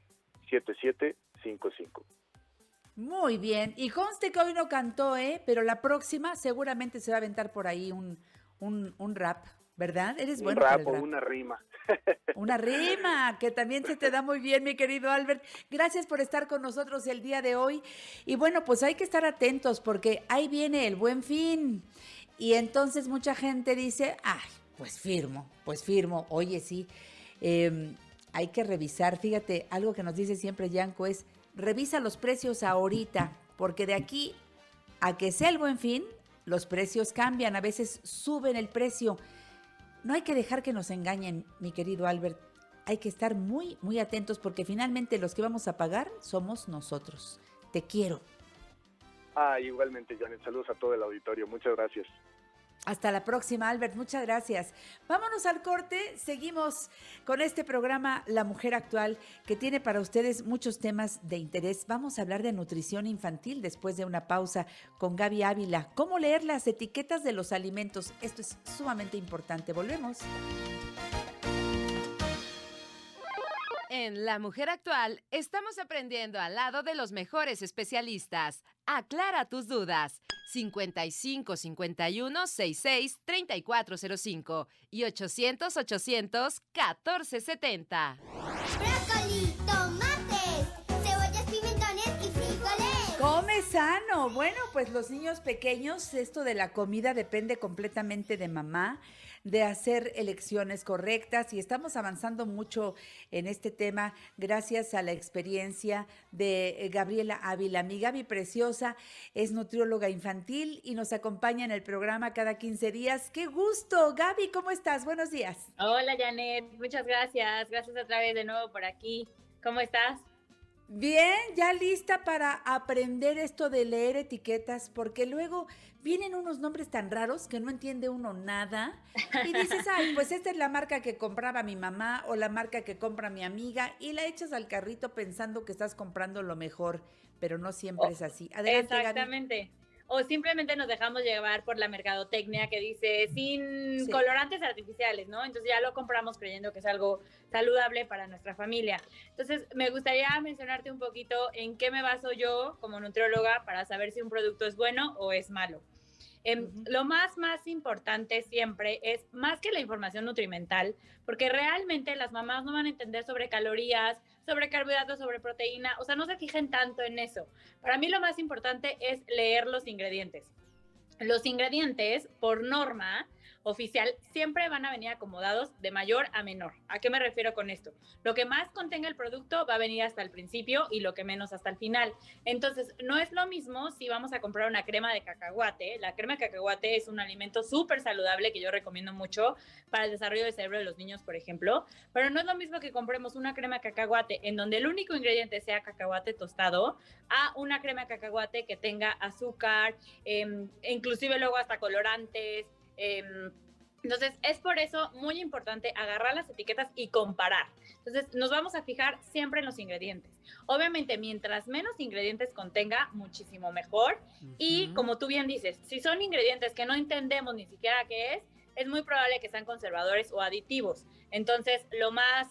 7755. Muy bien. Y conste que hoy no cantó, pero la próxima seguramente se va a aventar por ahí un rap, ¿verdad? Eres bueno para el rap. O una rima. Una rima, que también se te da muy bien, mi querido Albert. Gracias por estar con nosotros el día de hoy. Y bueno, pues hay que estar atentos porque ahí viene el Buen Fin. Y entonces mucha gente dice, ay, pues firmo. Oye, sí, hay que revisar. Fíjate, algo que nos dice siempre Yanko es, revisa los precios ahorita, porque de aquí a que sea el Buen Fin, los precios cambian, a veces suben el precio. No hay que dejar que nos engañen, mi querido Albert. Hay que estar muy, muy atentos porque finalmente los que vamos a pagar somos nosotros. Te quiero. Igualmente, Janet. Saludos a todo el auditorio. Muchas gracias. Hasta la próxima, Albert. Muchas gracias. Vámonos al corte. Seguimos con este programa La Mujer Actual, que tiene para ustedes muchos temas de interés. Vamos a hablar de nutrición infantil después de una pausa con Gaby Ávila. ¿Cómo leer las etiquetas de los alimentos? Esto es sumamente importante. Volvemos. En La Mujer Actual estamos aprendiendo al lado de los mejores especialistas. Aclara tus dudas. 55 51 66 3405 y 800 800 1470. Brócoli, tomates, cebollas, pimentones y frijoles. Come sano. Bueno, pues los niños pequeños, esto de la comida depende completamente de mamá, de hacer elecciones correctas, y estamos avanzando mucho en este tema gracias a la experiencia de Gabriela Ávila. Mi Gaby preciosa es nutrióloga infantil y nos acompaña en el programa cada 15 días. ¡Qué gusto! Gaby, ¿cómo estás? Buenos días. Hola, Janet. Muchas gracias. Gracias otra vez de nuevo por aquí. ¿Cómo estás? Bien, ya lista para aprender esto de leer etiquetas, porque luego vienen unos nombres tan raros que no entiende uno nada y dices, ay, pues esta es la marca que compraba mi mamá o la marca que compra mi amiga, y la echas al carrito pensando que estás comprando lo mejor, pero no siempre es así. Adelante, exactamente. Gaby. O simplemente nos dejamos llevar por la mercadotecnia que dice sin Sí. colorantes artificiales, ¿no? Entonces ya lo compramos creyendo que es algo saludable para nuestra familia. Entonces me gustaría mencionarte un poquito en qué me baso yo como nutrióloga para saber si un producto es bueno o es malo. Lo más importante siempre es, más que la información nutrimental, porque realmente las mamás no van a entender sobre calorías, sobre carbohidratos, sobre proteína, o sea, no se fijen tanto en eso. Para mí lo más importante es leer los ingredientes. Los ingredientes, por norma oficial, siempre van a venir acomodados de mayor a menor. ¿A qué me refiero con esto? Lo que más contenga el producto va a venir hasta el principio y lo que menos hasta el final. Entonces, no es lo mismo si vamos a comprar una crema de cacahuate. La crema de cacahuate es un alimento súper saludable que yo recomiendo mucho para el desarrollo del cerebro de los niños, por ejemplo, pero no es lo mismo que compremos una crema de cacahuate en donde el único ingrediente sea cacahuate tostado a una crema de cacahuate que tenga azúcar, inclusive luego hasta colorantes. Entonces es por eso muy importante agarrar las etiquetas y comparar. Entonces nos vamos a fijar siempre en los ingredientes. Obviamente mientras menos ingredientes contenga, muchísimo mejor. Y como tú bien dices, si son ingredientes que no entendemos ni siquiera qué es muy probable que sean conservadores o aditivos. Entonces lo más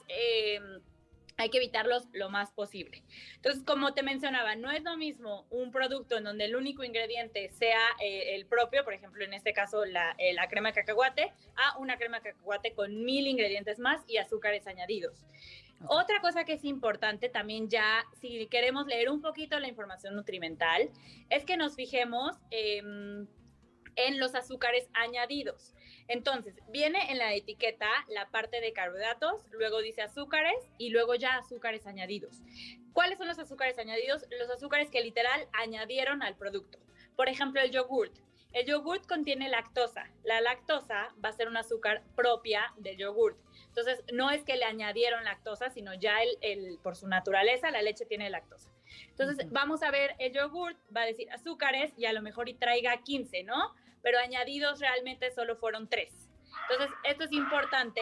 hay que evitarlos lo más posible. Entonces, como te mencionaba, no es lo mismo un producto en donde el único ingrediente sea el propio, por ejemplo, en este caso la crema de cacahuate, a una crema de cacahuate con 1000 ingredientes más y azúcares añadidos. Okay. Otra cosa que es importante también, ya si queremos leer un poquito la información nutrimental, es que nos fijemos en los azúcares añadidos. Entonces, viene en la etiqueta la parte de carbohidratos, luego dice azúcares y luego ya azúcares añadidos. ¿Cuáles son los azúcares añadidos? Los azúcares que literal añadieron al producto. Por ejemplo, el yogurt. El yogurt contiene lactosa. La lactosa va a ser un azúcar propia del yogurt. Entonces, no es que le añadieron lactosa, sino ya por su naturaleza, la leche tiene lactosa. Entonces, vamos a ver, el yogurt va a decir azúcares y a lo mejor y traiga 15, ¿no? Pero añadidos realmente solo fueron 3. Entonces, esto es importante.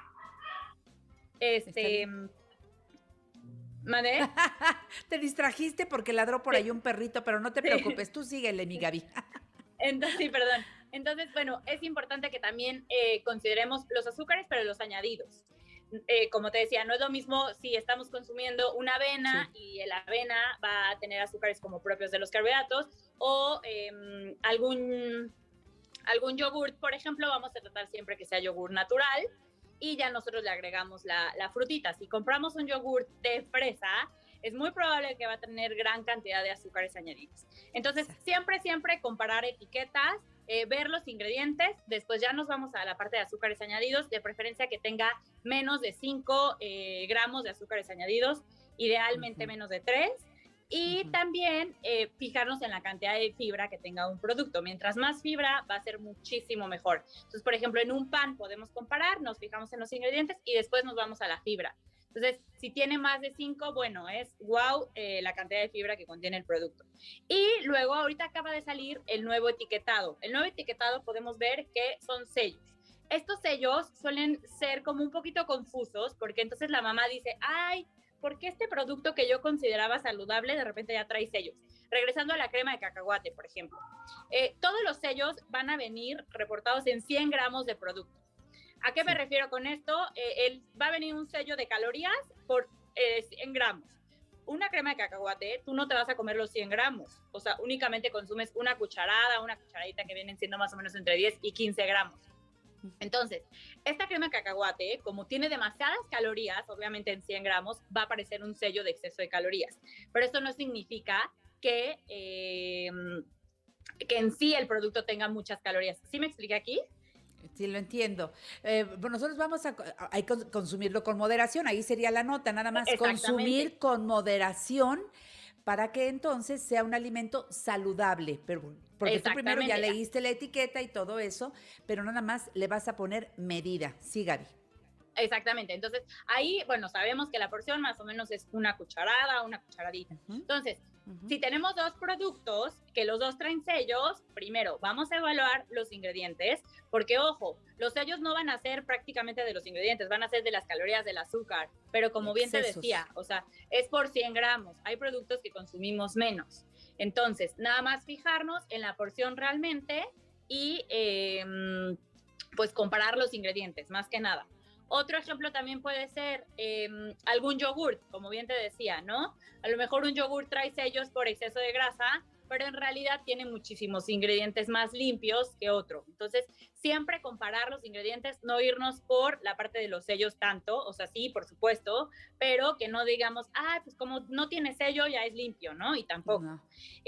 ¿Mandé? Te distrajiste porque ladró por ahí un perrito, pero no te preocupes, tú síguele, mi Gaby. Entonces, sí, perdón. Entonces, bueno, es importante que también consideremos los azúcares, pero los añadidos. Como te decía, no es lo mismo si estamos consumiendo una avena y la avena va a tener azúcares como propios de los carbohidratos o algún yogurt, por ejemplo, vamos a tratar siempre que sea yogur natural y ya nosotros le agregamos la frutita. Si compramos un yogur de fresa, es muy probable que va a tener gran cantidad de azúcares añadidos. Entonces, siempre comparar etiquetas, ver los ingredientes, después ya nos vamos a la parte de azúcares añadidos, de preferencia que tenga menos de 5 gramos de azúcares añadidos, idealmente menos de 3, y también fijarnos en la cantidad de fibra que tenga un producto. Mientras más fibra, va a ser muchísimo mejor. Entonces, por ejemplo, en un pan podemos comparar, nos fijamos en los ingredientes y después nos vamos a la fibra. Entonces, si tiene más de 5, bueno, es wow la cantidad de fibra que contiene el producto. Y luego, ahorita acaba de salir el nuevo etiquetado. El nuevo etiquetado podemos ver que son sellos. Estos sellos suelen ser como un poquito confusos, porque entonces la mamá dice, ay, ¿por qué este producto que yo consideraba saludable de repente ya trae sellos? Regresando a la crema de cacahuate, por ejemplo. Todos los sellos van a venir reportados en 100 gramos de producto. ¿A qué me refiero con esto? Va a venir un sello de calorías por 100 gramos. Una crema de cacahuate, tú no te vas a comer los 100 gramos. O sea, únicamente consumes una cucharadita que vienen siendo más o menos entre 10 y 15 gramos. Entonces, esta crema de cacahuate, como tiene demasiadas calorías, obviamente en 100 gramos, va a aparecer un sello de exceso de calorías. Pero esto no significa que en sí el producto tenga muchas calorías. ¿Sí me expliqué aquí? Sí, lo entiendo. Nosotros vamos a consumirlo con moderación, ahí sería la nota, nada más consumir con moderación para que entonces sea un alimento saludable, porque tú primero ya leíste la etiqueta y todo eso, pero nada más le vas a poner medida. Sí, Gaby. Exactamente, entonces ahí, bueno, sabemos que la porción más o menos es una cucharada, una cucharadita. Entonces, si tenemos 2 productos, que los 2 traen sellos, primero vamos a evaluar los ingredientes, porque ojo, los sellos no van a ser prácticamente de los ingredientes, van a ser de las calorías del azúcar, pero como bien te decía, o sea, es por 100 gramos, hay productos que consumimos menos. Entonces, nada más fijarnos en la porción realmente y pues comparar los ingredientes, más que nada. Otro ejemplo también puede ser algún yogurt, como bien te decía, ¿no? A lo mejor un yogurt trae sellos por exceso de grasa, pero en realidad tiene muchísimos ingredientes más limpios que otro. Entonces, siempre comparar los ingredientes, no irnos por la parte de los sellos tanto, o sea, sí, por supuesto, pero que no digamos, pues como no tiene sello, ya es limpio, ¿no? Y tampoco. No.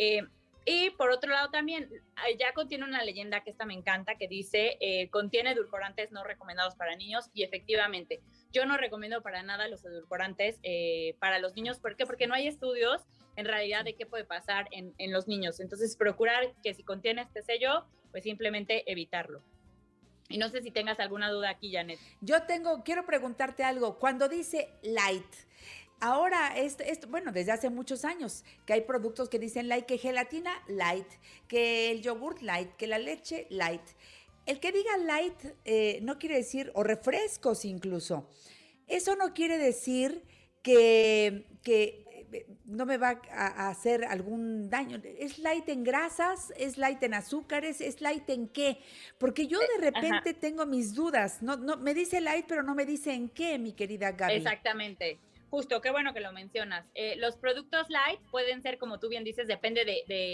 Y por otro lado también, ya contiene una leyenda que esta me encanta, que dice, contiene edulcorantes no recomendados para niños, y efectivamente, yo no recomiendo para nada los edulcorantes para los niños. ¿Por qué? Porque no hay estudios en realidad de qué puede pasar en los niños. Entonces, procurar que si contiene este sello, pues simplemente evitarlo. Y no sé si tengas alguna duda aquí, Janet. Quiero preguntarte algo. Cuando dice light, ahora, bueno, desde hace muchos años, que hay productos que dicen light, que gelatina light, que el yogurt light, que la leche light. El que diga light no quiere decir, o refrescos incluso, eso no quiere decir que no me va a hacer algún daño. ¿Es light en grasas? ¿Es light en azúcares? ¿Es light en qué? Porque yo de repente tengo mis dudas. No, me dice light, pero no me dice en qué, mi querida Gaby. Exactamente. Justo, qué bueno que lo mencionas. Los productos light pueden ser, como tú bien dices, depende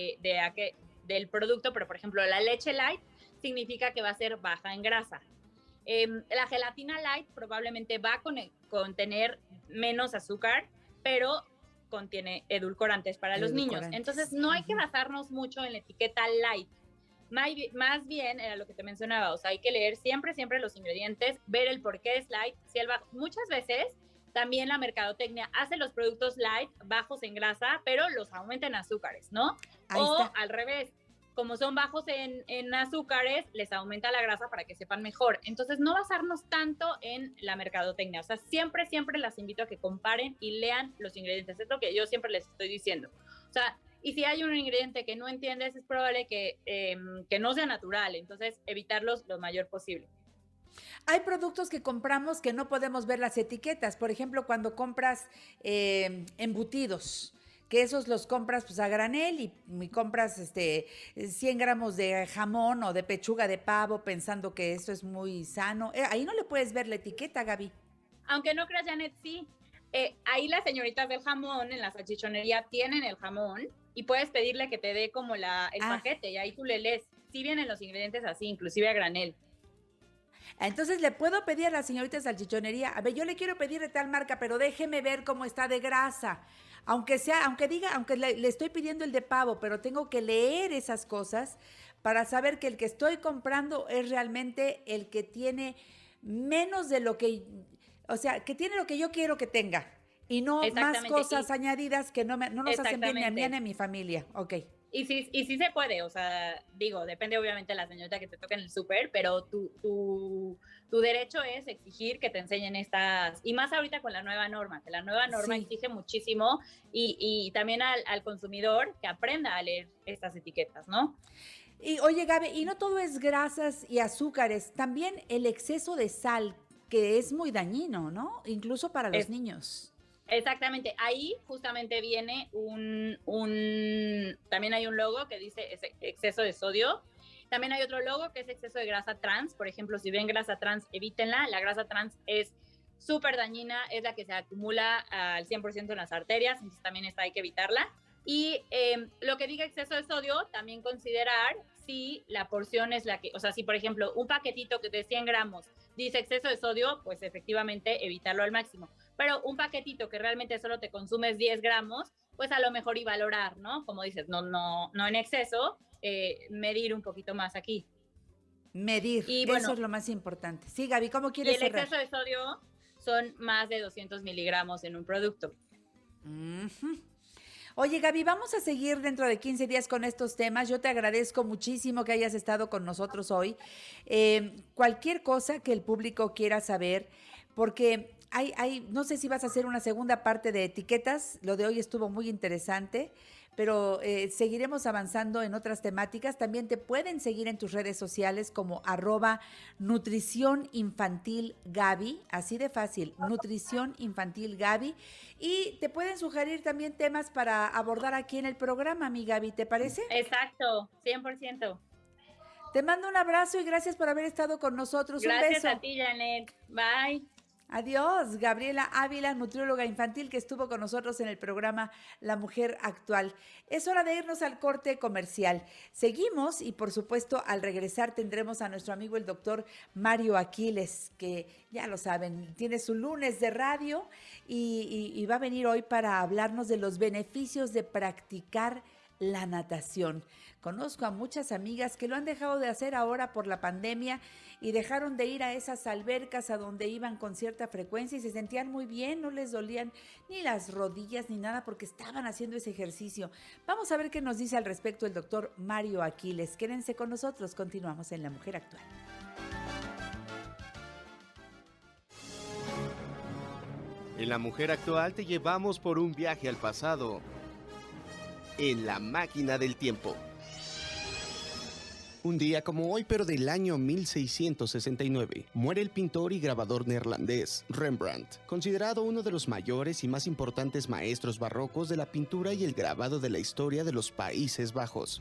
del producto, pero por ejemplo, la leche light significa que va a ser baja en grasa. La gelatina light probablemente va a contener menos azúcar, pero contiene edulcorantes para los niños. Entonces, no hay que basarnos mucho en la etiqueta light. Más bien, era lo que te mencionaba, o sea, hay que leer siempre los ingredientes, ver el por qué es light. Muchas veces también la mercadotecnia hace los productos light bajos en grasa, pero los aumenta en azúcares, ¿no? Al revés, como son bajos en azúcares, les aumenta la grasa para que sepan mejor. Entonces, no basarnos tanto en la mercadotecnia. O sea, siempre las invito a que comparen y lean los ingredientes. Es lo que yo siempre les estoy diciendo. O sea, y si hay un ingrediente que no entiendes, es probable que no sea natural. Entonces, evitarlos lo mayor posible. Hay productos que compramos que no podemos ver las etiquetas. Por ejemplo, cuando compras embutidos, que esos los compras pues a granel y compras 100 gramos de jamón o de pechuga de pavo pensando que eso es muy sano. Ahí no le puedes ver la etiqueta, Gaby. Aunque no creas, Janet, sí. Ahí las señoritas del jamón en la salchichonería tienen el jamón y puedes pedirle que te dé como el paquete y ahí tú le lees. Sí vienen los ingredientes así, inclusive a granel. Entonces le puedo pedir a la señorita salchichonería, a ver, yo le quiero pedir de tal marca, pero déjeme ver cómo está de grasa. Aunque le estoy pidiendo el de pavo, pero tengo que leer esas cosas para saber que el que estoy comprando es realmente el que tiene menos de lo que, o sea, que tiene lo que yo quiero que tenga y no más cosas añadidas que no nos hacen bien ni a mí ni a mi familia. Ok. Y sí se puede, o sea, digo, depende obviamente de la señorita que te toque en el súper, pero tu derecho es exigir que te enseñen estas, y más ahorita con la nueva norma, que la nueva norma exige muchísimo y también al consumidor que aprenda a leer estas etiquetas, ¿no? Y oye, Gaby, y no todo es grasas y azúcares, también el exceso de sal, que es muy dañino, ¿no? Incluso para los niños. Exactamente, ahí justamente viene también hay un logo que dice exceso de sodio, también hay otro logo que es exceso de grasa trans, por ejemplo, si ven grasa trans, evítenla, la grasa trans es súper dañina, es la que se acumula al 100% en las arterias, entonces también hay que evitarla. Y lo que diga exceso de sodio, también considerar si la porción es la que, o sea, si por ejemplo un paquetito que de 100 gramos dice exceso de sodio, pues efectivamente evitarlo al máximo. Pero un paquetito que realmente solo te consumes 10 gramos, pues a lo mejor y valorar, ¿no? Como dices, no en exceso, medir un poquito más aquí. Medir, y bueno, eso es lo más importante. Sí, Gaby, ¿cómo quieres cerrar? Y el exceso de sodio son más de 200 miligramos en un producto. Oye, Gaby, vamos a seguir dentro de 15 días con estos temas. Yo te agradezco muchísimo que hayas estado con nosotros hoy. Cualquier cosa que el público quiera saber, porque no sé si vas a hacer una segunda parte de etiquetas. Lo de hoy estuvo muy interesante, pero seguiremos avanzando en otras temáticas. También te pueden seguir en tus redes sociales como @nutricioninfantilgaby, así de fácil, nutricioninfantilgaby. Y te pueden sugerir también temas para abordar aquí en el programa, mi Gaby, ¿te parece? Exacto, 100%. Te mando un abrazo y gracias por haber estado con nosotros. Gracias, un beso. a ti, Janet. Bye. Adiós, Gabriela Ávila, nutrióloga infantil que estuvo con nosotros en el programa La Mujer Actual. Es hora de irnos al corte comercial. Seguimos y por supuesto al regresar tendremos a nuestro amigo el doctor Mario Aquiles, que ya lo saben, tiene su lunes de radio y va a venir hoy para hablarnos de los beneficios de practicar la natación. Conozco a muchas amigas que lo han dejado de hacer ahora por la pandemia y dejaron de ir a esas albercas a donde iban con cierta frecuencia y se sentían muy bien, no les dolían ni las rodillas ni nada porque estaban haciendo ese ejercicio. Vamos a ver qué nos dice al respecto el doctor Mario Aquiles. Quédense con nosotros, continuamos en La Mujer Actual. En La Mujer Actual te llevamos por un viaje al pasado en la máquina del tiempo. Un día como hoy, pero del año 1669, muere el pintor y grabador neerlandés Rembrandt, considerado uno de los mayores y más importantes maestros barrocos de la pintura y el grabado de la historia de los Países Bajos.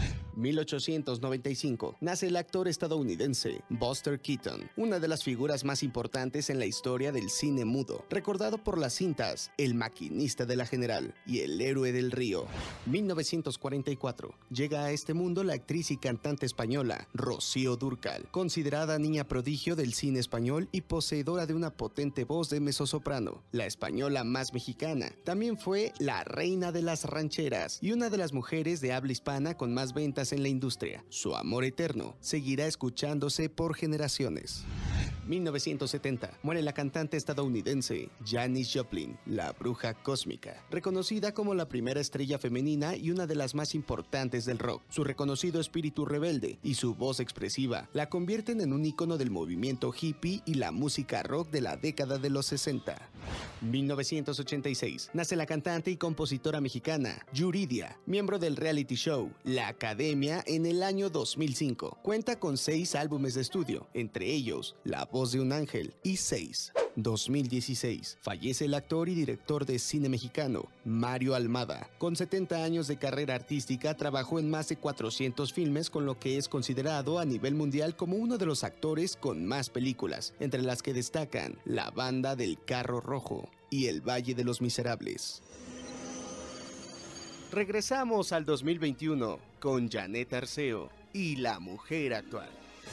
1895, nace el actor estadounidense Buster Keaton, una de las figuras más importantes en la historia del cine mudo, recordado por las cintas El maquinista de la General y El héroe del río. 1944, llega a este mundo la actriz y cantante española Rocío Dúrcal, considerada niña prodigio del cine español y poseedora de una potente voz de mezzosoprano, la española más mexicana. También fue la reina de las rancheras y una de las mujeres de habla hispana con más ventas en la industria. Su amor eterno seguirá escuchándose por generaciones. 1970. Muere la cantante estadounidense Janis Joplin, la bruja cósmica, reconocida como la primera estrella femenina y una de las más importantes del rock. Su reconocido espíritu rebelde y su voz expresiva la convierten en un ícono del movimiento hippie y la música rock de la década de los 60. 1986. Nace la cantante y compositora mexicana Yuridia, miembro del reality show La Academia en el año 2005. Cuenta con 6 álbumes de estudio, entre ellos La Voz de un Ángel y 6. 2016. Fallece el actor y director de cine mexicano Mario Almada. Con 70 años de carrera artística, trabajó en más de 400 filmes, con lo que es considerado a nivel mundial como uno de los actores con más películas, entre las que destacan La Banda del Carro Rojo y El Valle de los Miserables. Regresamos al 2021 con Janet Arceo y La Mujer Actual.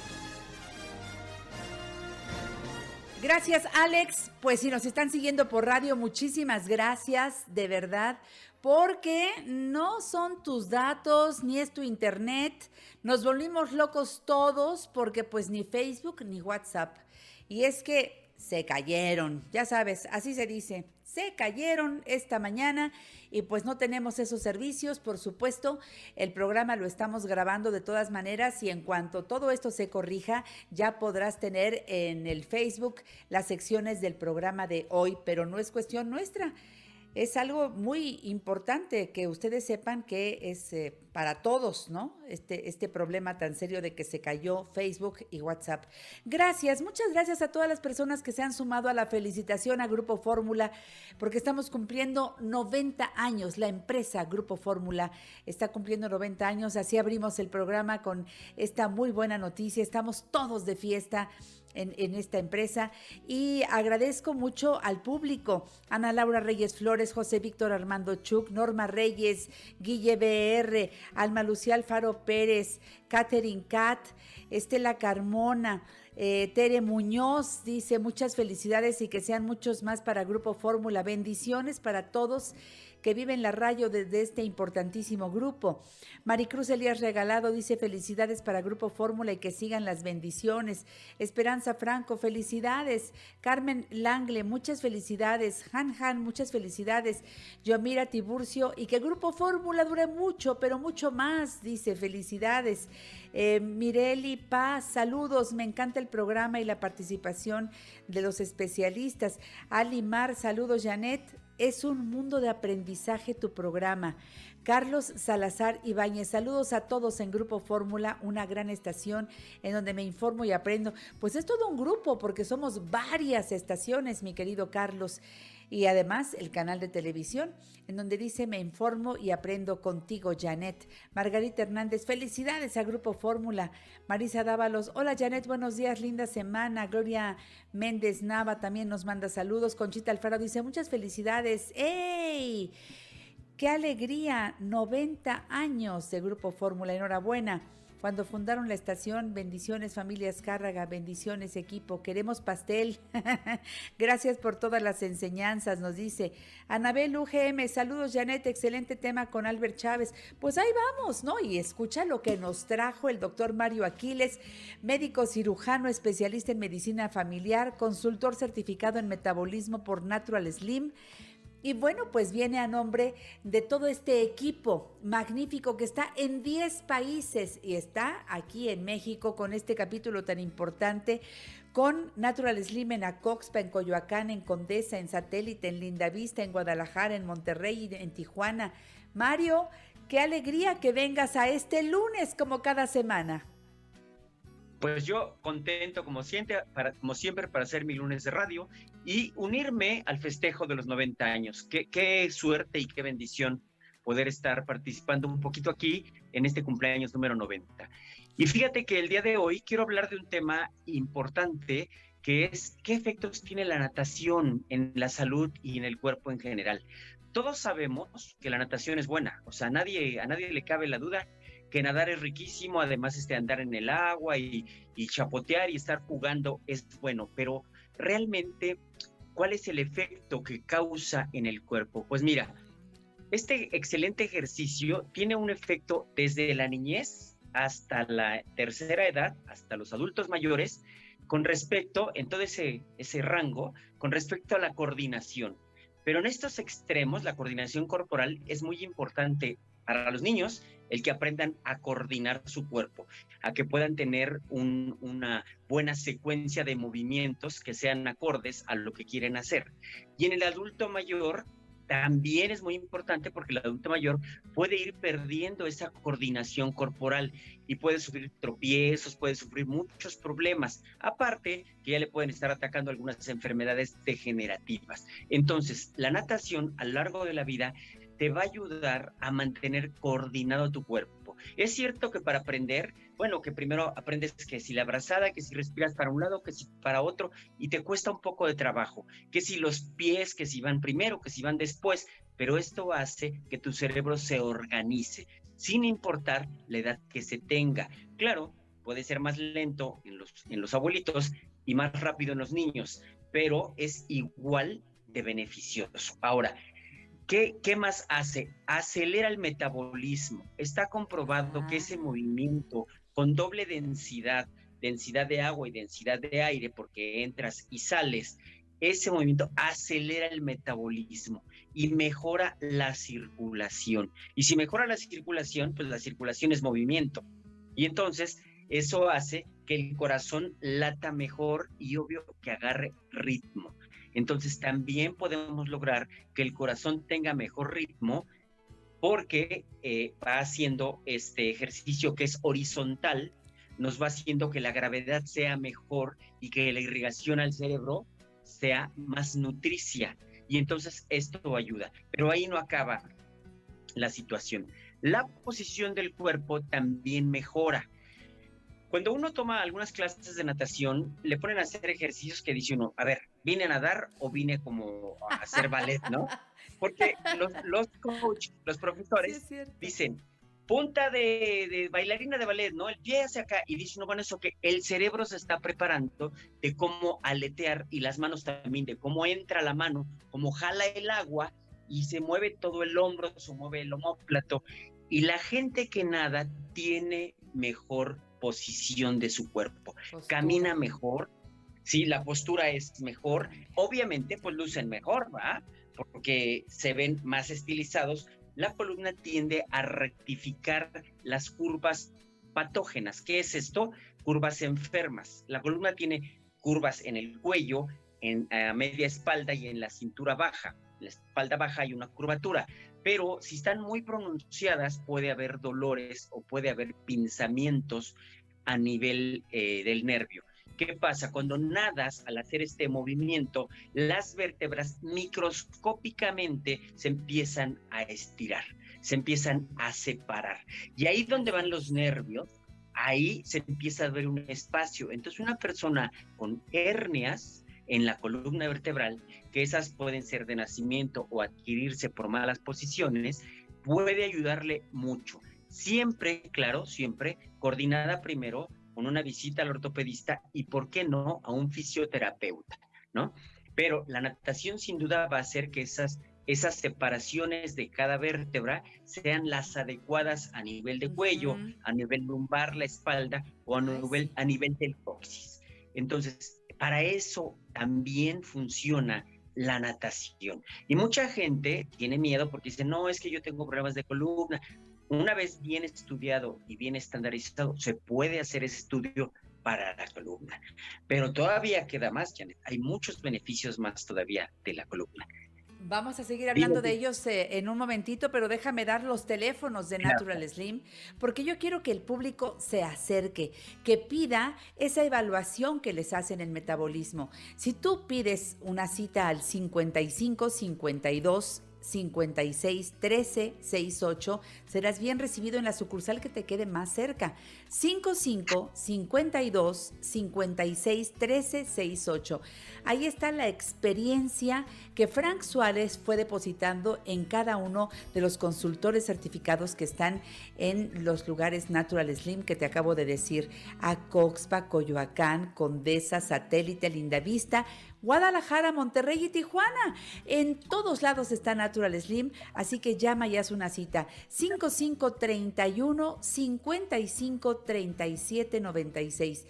Gracias, Alex. Pues si nos están siguiendo por radio, muchísimas gracias, de verdad, porque no son tus datos ni es tu internet. Nos volvimos locos todos porque pues ni Facebook ni WhatsApp. Y es que se cayeron, ya sabes, así se dice. Se cayeron esta mañana y pues no tenemos esos servicios, por supuesto. El programa lo estamos grabando de todas maneras y en cuanto todo esto se corrija, ya podrás tener en el Facebook las secciones del programa de hoy, pero no es cuestión nuestra. Es algo muy importante que ustedes sepan que es para todos, ¿no? Este problema tan serio de que se cayó Facebook y WhatsApp. Gracias, muchas gracias a todas las personas que se han sumado a la felicitación a Grupo Fórmula, porque estamos cumpliendo 90 años. La empresa Grupo Fórmula está cumpliendo 90 años, así abrimos el programa con esta muy buena noticia. Estamos todos de fiesta en esta empresa y agradezco mucho al público: Ana Laura Reyes Flores, José Víctor Armando Chuc, Norma Reyes, Guille BR, Alma Lucía Alfaro Pérez, Catherine Cat, Estela Carmona, Tere Muñoz dice muchas felicidades y que sean muchos más para Grupo Fórmula. Bendiciones para todos que viven la radio desde este importantísimo grupo. Maricruz Elías Regalado dice felicidades para Grupo Fórmula y que sigan las bendiciones. Esperanza Franco, felicidades. Carmen Langle, muchas felicidades. Han, muchas felicidades. Yomira Tiburcio, y que Grupo Fórmula dure mucho, pero mucho más, dice felicidades. Mireli Paz, saludos, me encanta el programa y la participación de los especialistas. Ali Mar, saludos Janet. Es un mundo de aprendizaje tu programa. Carlos Salazar Ibáñez, saludos a todos en Grupo Fórmula, una gran estación en donde me informo y aprendo. Pues es todo un grupo porque somos varias estaciones, mi querido Carlos. Y además el canal de televisión, en donde dice me informo y aprendo contigo, Janet. Margarita Hernández, felicidades a Grupo Fórmula. Marisa Dávalos, hola Janet, buenos días, linda semana. Gloria Méndez Nava también nos manda saludos. Conchita Alfaro dice muchas felicidades. ¡Ey! ¡Qué alegría! 90 años de Grupo Fórmula, enhorabuena. Cuando fundaron la estación, bendiciones familia Azcárraga, bendiciones equipo, queremos pastel. Gracias por todas las enseñanzas, nos dice Anabel UGM, saludos Janet, excelente tema con Albert Chávez. Pues ahí vamos, ¿no? Y escucha lo que nos trajo el doctor Mario Aquiles, médico cirujano, especialista en medicina familiar, consultor certificado en metabolismo por Natural Slim. Y bueno, pues viene a nombre de todo este equipo magnífico que está en 10 países y está aquí en México con este capítulo tan importante con Natural Slim en Acoxpa, en Coyoacán, en Condesa, en Satélite, en Lindavista, en Guadalajara, en Monterrey, en Tijuana. Mario, qué alegría que vengas a este lunes como cada semana. Pues yo contento como siempre para hacer mi lunes de radio y unirme al festejo de los 90 años. Qué suerte y qué bendición poder estar participando un poquito aquí en este cumpleaños número 90. Y fíjate que el día de hoy quiero hablar de un tema importante que es qué efectos tiene la natación en la salud y en el cuerpo en general. Todos sabemos que la natación es buena, o sea, a nadie le cabe la duda que nadar es riquísimo, además andar en el agua y chapotear y estar jugando es bueno, pero realmente, ¿cuál es el efecto que causa en el cuerpo? Pues mira, este excelente ejercicio tiene un efecto desde la niñez hasta la tercera edad, hasta los adultos mayores, con respecto, en todo ese rango, con respecto a la coordinación. Pero en estos extremos, la coordinación corporal es muy importante para los niños, el que aprendan a coordinar su cuerpo, a que puedan tener una buena secuencia de movimientos que sean acordes a lo que quieren hacer. Y en el adulto mayor también es muy importante, porque el adulto mayor puede ir perdiendo esa coordinación corporal y puede sufrir tropiezos, puede sufrir muchos problemas, aparte que ya le pueden estar atacando algunas enfermedades degenerativas. Entonces, la natación a lo largo de la vida te va a ayudar a mantener coordinado tu cuerpo. Es cierto que para aprender, bueno, que primero aprendes que si la abrazada, que si respiras para un lado, que si para otro, y te cuesta un poco de trabajo, que si los pies, que si van primero, que si van después, pero esto hace que tu cerebro se organice, sin importar la edad que se tenga. Claro, puede ser más lento en los abuelitos y más rápido en los niños, pero es igual de beneficioso. Ahora, ¿qué más hace? Acelera el metabolismo. Está comprobado que ese movimiento con doble densidad de agua y densidad de aire, porque entras y sales, ese movimiento acelera el metabolismo y mejora la circulación. Y si mejora la circulación, pues la circulación es movimiento. Y entonces eso hace que el corazón lata mejor y obvio que agarre ritmo. Entonces también podemos lograr que el corazón tenga mejor ritmo, porque va haciendo este ejercicio que es horizontal, nos va haciendo que la gravedad sea mejor y que la irrigación al cerebro sea más nutricia. Y entonces esto ayuda. Pero ahí no acaba la situación. La posición del cuerpo también mejora. Cuando uno toma algunas clases de natación, le ponen a hacer ejercicios que dice uno, a ver, ¿vine a nadar o vine como a hacer ballet, no? Porque los coaches, los profesores dicen, punta de bailarina de ballet, ¿no? El pie hacia acá, y dice uno, bueno, eso que el cerebro se está preparando de cómo aletear, y las manos también, de cómo entra la mano, cómo jala el agua, y se mueve todo el hombro, se mueve el omóplato, y la gente que nada tiene mejor posición de su cuerpo, camina mejor, sí, la postura es mejor, obviamente pues lucen mejor, ¿va? Porque se ven más estilizados. La columna tiende a rectificar las curvas patógenas. ¿Qué es esto? Curvas enfermas. La columna tiene curvas en el cuello, en media espalda y en la cintura baja. En la espalda baja hay una curvatura, pero si están muy pronunciadas puede haber dolores o puede haber pinzamientos a nivel del nervio. ¿Qué pasa? Cuando nadas, al hacer este movimiento, las vértebras microscópicamente se empiezan a estirar, se empiezan a separar. Y ahí donde van los nervios, ahí se empieza a ver un espacio. Entonces una persona con hernias en la columna vertebral, que esas pueden ser de nacimiento o adquirirse por malas posiciones, puede ayudarle mucho. Siempre, claro, siempre coordinada primero con una visita al ortopedista y, ¿por qué no?, a un fisioterapeuta, ¿no? Pero la natación sin duda va a hacer que esas separaciones de cada vértebra sean las adecuadas a nivel de cuello, a nivel lumbar, la espalda o a nivel del coxis. Entonces, para eso también funciona la natación. Y mucha gente tiene miedo porque dice, no, es que yo tengo problemas de columna. Una vez bien estudiado y bien estandarizado, se puede hacer ese estudio para la columna. Pero todavía queda más, Janet. Hay muchos beneficios más todavía de la columna. Vamos a seguir hablando de ellos en un momentito, pero déjame dar los teléfonos de Natural Slim, porque yo quiero que el público se acerque, que pida esa evaluación que les hacen el metabolismo. Si tú pides una cita al 55 52 56 13 68, serás bien recibido en la sucursal que te quede más cerca. 55 52 56 13 68. Ahí está la experiencia que Frank Suárez fue depositando en cada uno de los consultores certificados que están en los lugares Natural Slim que te acabo de decir: Acoxpa, Coyoacán, Condesa, Satélite, Lindavista, Guadalajara, Monterrey y Tijuana. En todos lados está Natural Slim, así que llama y haz una cita. 5531-553796.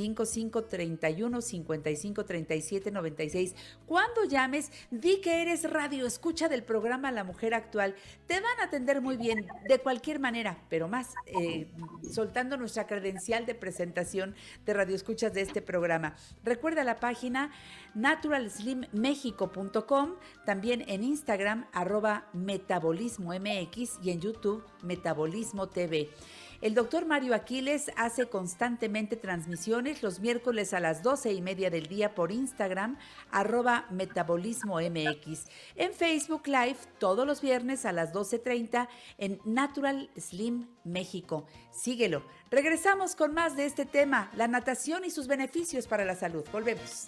5531-553796. Cuando llames, di que eres radio escucha del programa La Mujer Actual. Te van a atender muy bien, de cualquier manera, pero más soltando nuestra credencial de presentación de radio escuchas de este programa. Recuerda la página naturalslimmexico.com, también en Instagram @metabolismomx y en YouTube Metabolismo TV. El doctor Mario Aquiles hace constantemente transmisiones los miércoles a las 12:30 del día por Instagram, @metabolismomx. En Facebook Live todos los viernes a las 12:30 en Natural Slim México. Síguelo. Regresamos con más de este tema, la natación y sus beneficios para la salud. Volvemos.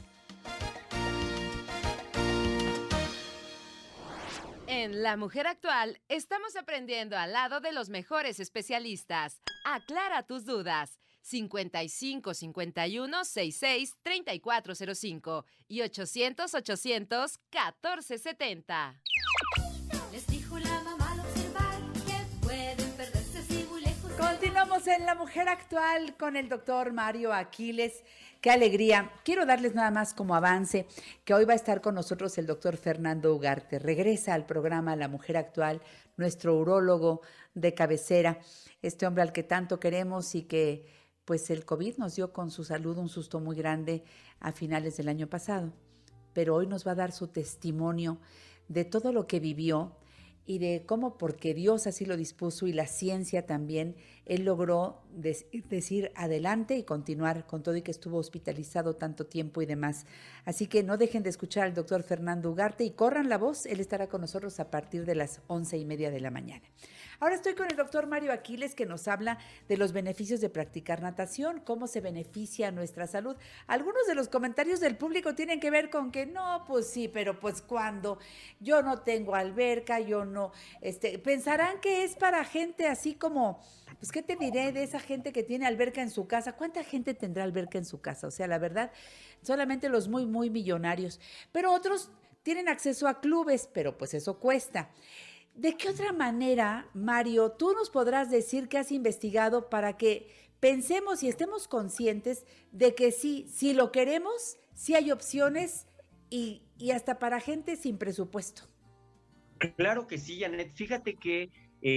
En La Mujer Actual estamos aprendiendo al lado de los mejores especialistas. Aclara tus dudas. 55 51 66 3405 y 800 800 1470. Les dijo la mamá al observar que pueden perderse así muy lejos. Continuamos en La Mujer Actual con el doctor Mario Aquiles. ¡Qué alegría! Quiero darles nada más como avance que hoy va a estar con nosotros el doctor Fernando Ugarte. Regresa al programa La Mujer Actual, nuestro urólogo de cabecera, este hombre al que tanto queremos y que pues el COVID nos dio con su salud un susto muy grande a finales del año pasado. Pero hoy nos va a dar su testimonio de todo lo que vivió y de cómo, porque Dios así lo dispuso y la ciencia también, él logró decir adelante y continuar con todo y que estuvo hospitalizado tanto tiempo y demás. Así que no dejen de escuchar al doctor Fernando Ugarte y corran la voz, él estará con nosotros a partir de las 11:30 de la mañana. Ahora estoy con el doctor Mario Aquiles, que nos habla de los beneficios de practicar natación, cómo se beneficia nuestra salud. Algunos de los comentarios del público tienen que ver con que no, pues sí, pero pues cuando yo no tengo alberca, yo no, pensarán que es para gente así como, pues qué te diré de esa gente que tiene alberca en su casa. ¿Cuánta gente tendrá alberca en su casa? O sea, la verdad, solamente los muy, muy millonarios, pero otros tienen acceso a clubes, pero pues eso cuesta. ¿De qué otra manera, Mario, tú nos podrás decir que has investigado para que pensemos y estemos conscientes de que sí, si lo queremos, sí hay opciones y hasta para gente sin presupuesto? Claro que sí, Janet. Fíjate que,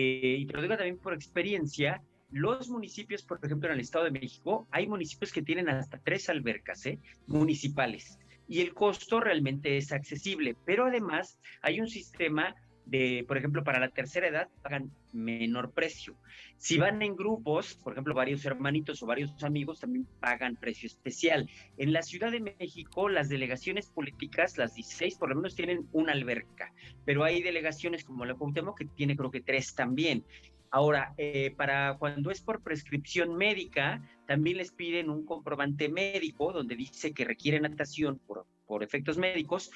y te lo digo también por experiencia, los municipios, por ejemplo, en el Estado de México, hay municipios que tienen hasta 3 albercas municipales y el costo realmente es accesible, pero además hay un sistema de, por ejemplo, para la tercera edad pagan menor precio. Si van en grupos, por ejemplo, varios hermanitos o varios amigos, también pagan precio especial. En la Ciudad de México, las delegaciones políticas, las 16 por lo menos, tienen una alberca, pero hay delegaciones como la Cuauhtémoc que tiene creo que 3 también. Ahora, para cuando es por prescripción médica, también les piden un comprobante médico donde dice que requiere natación por efectos médicos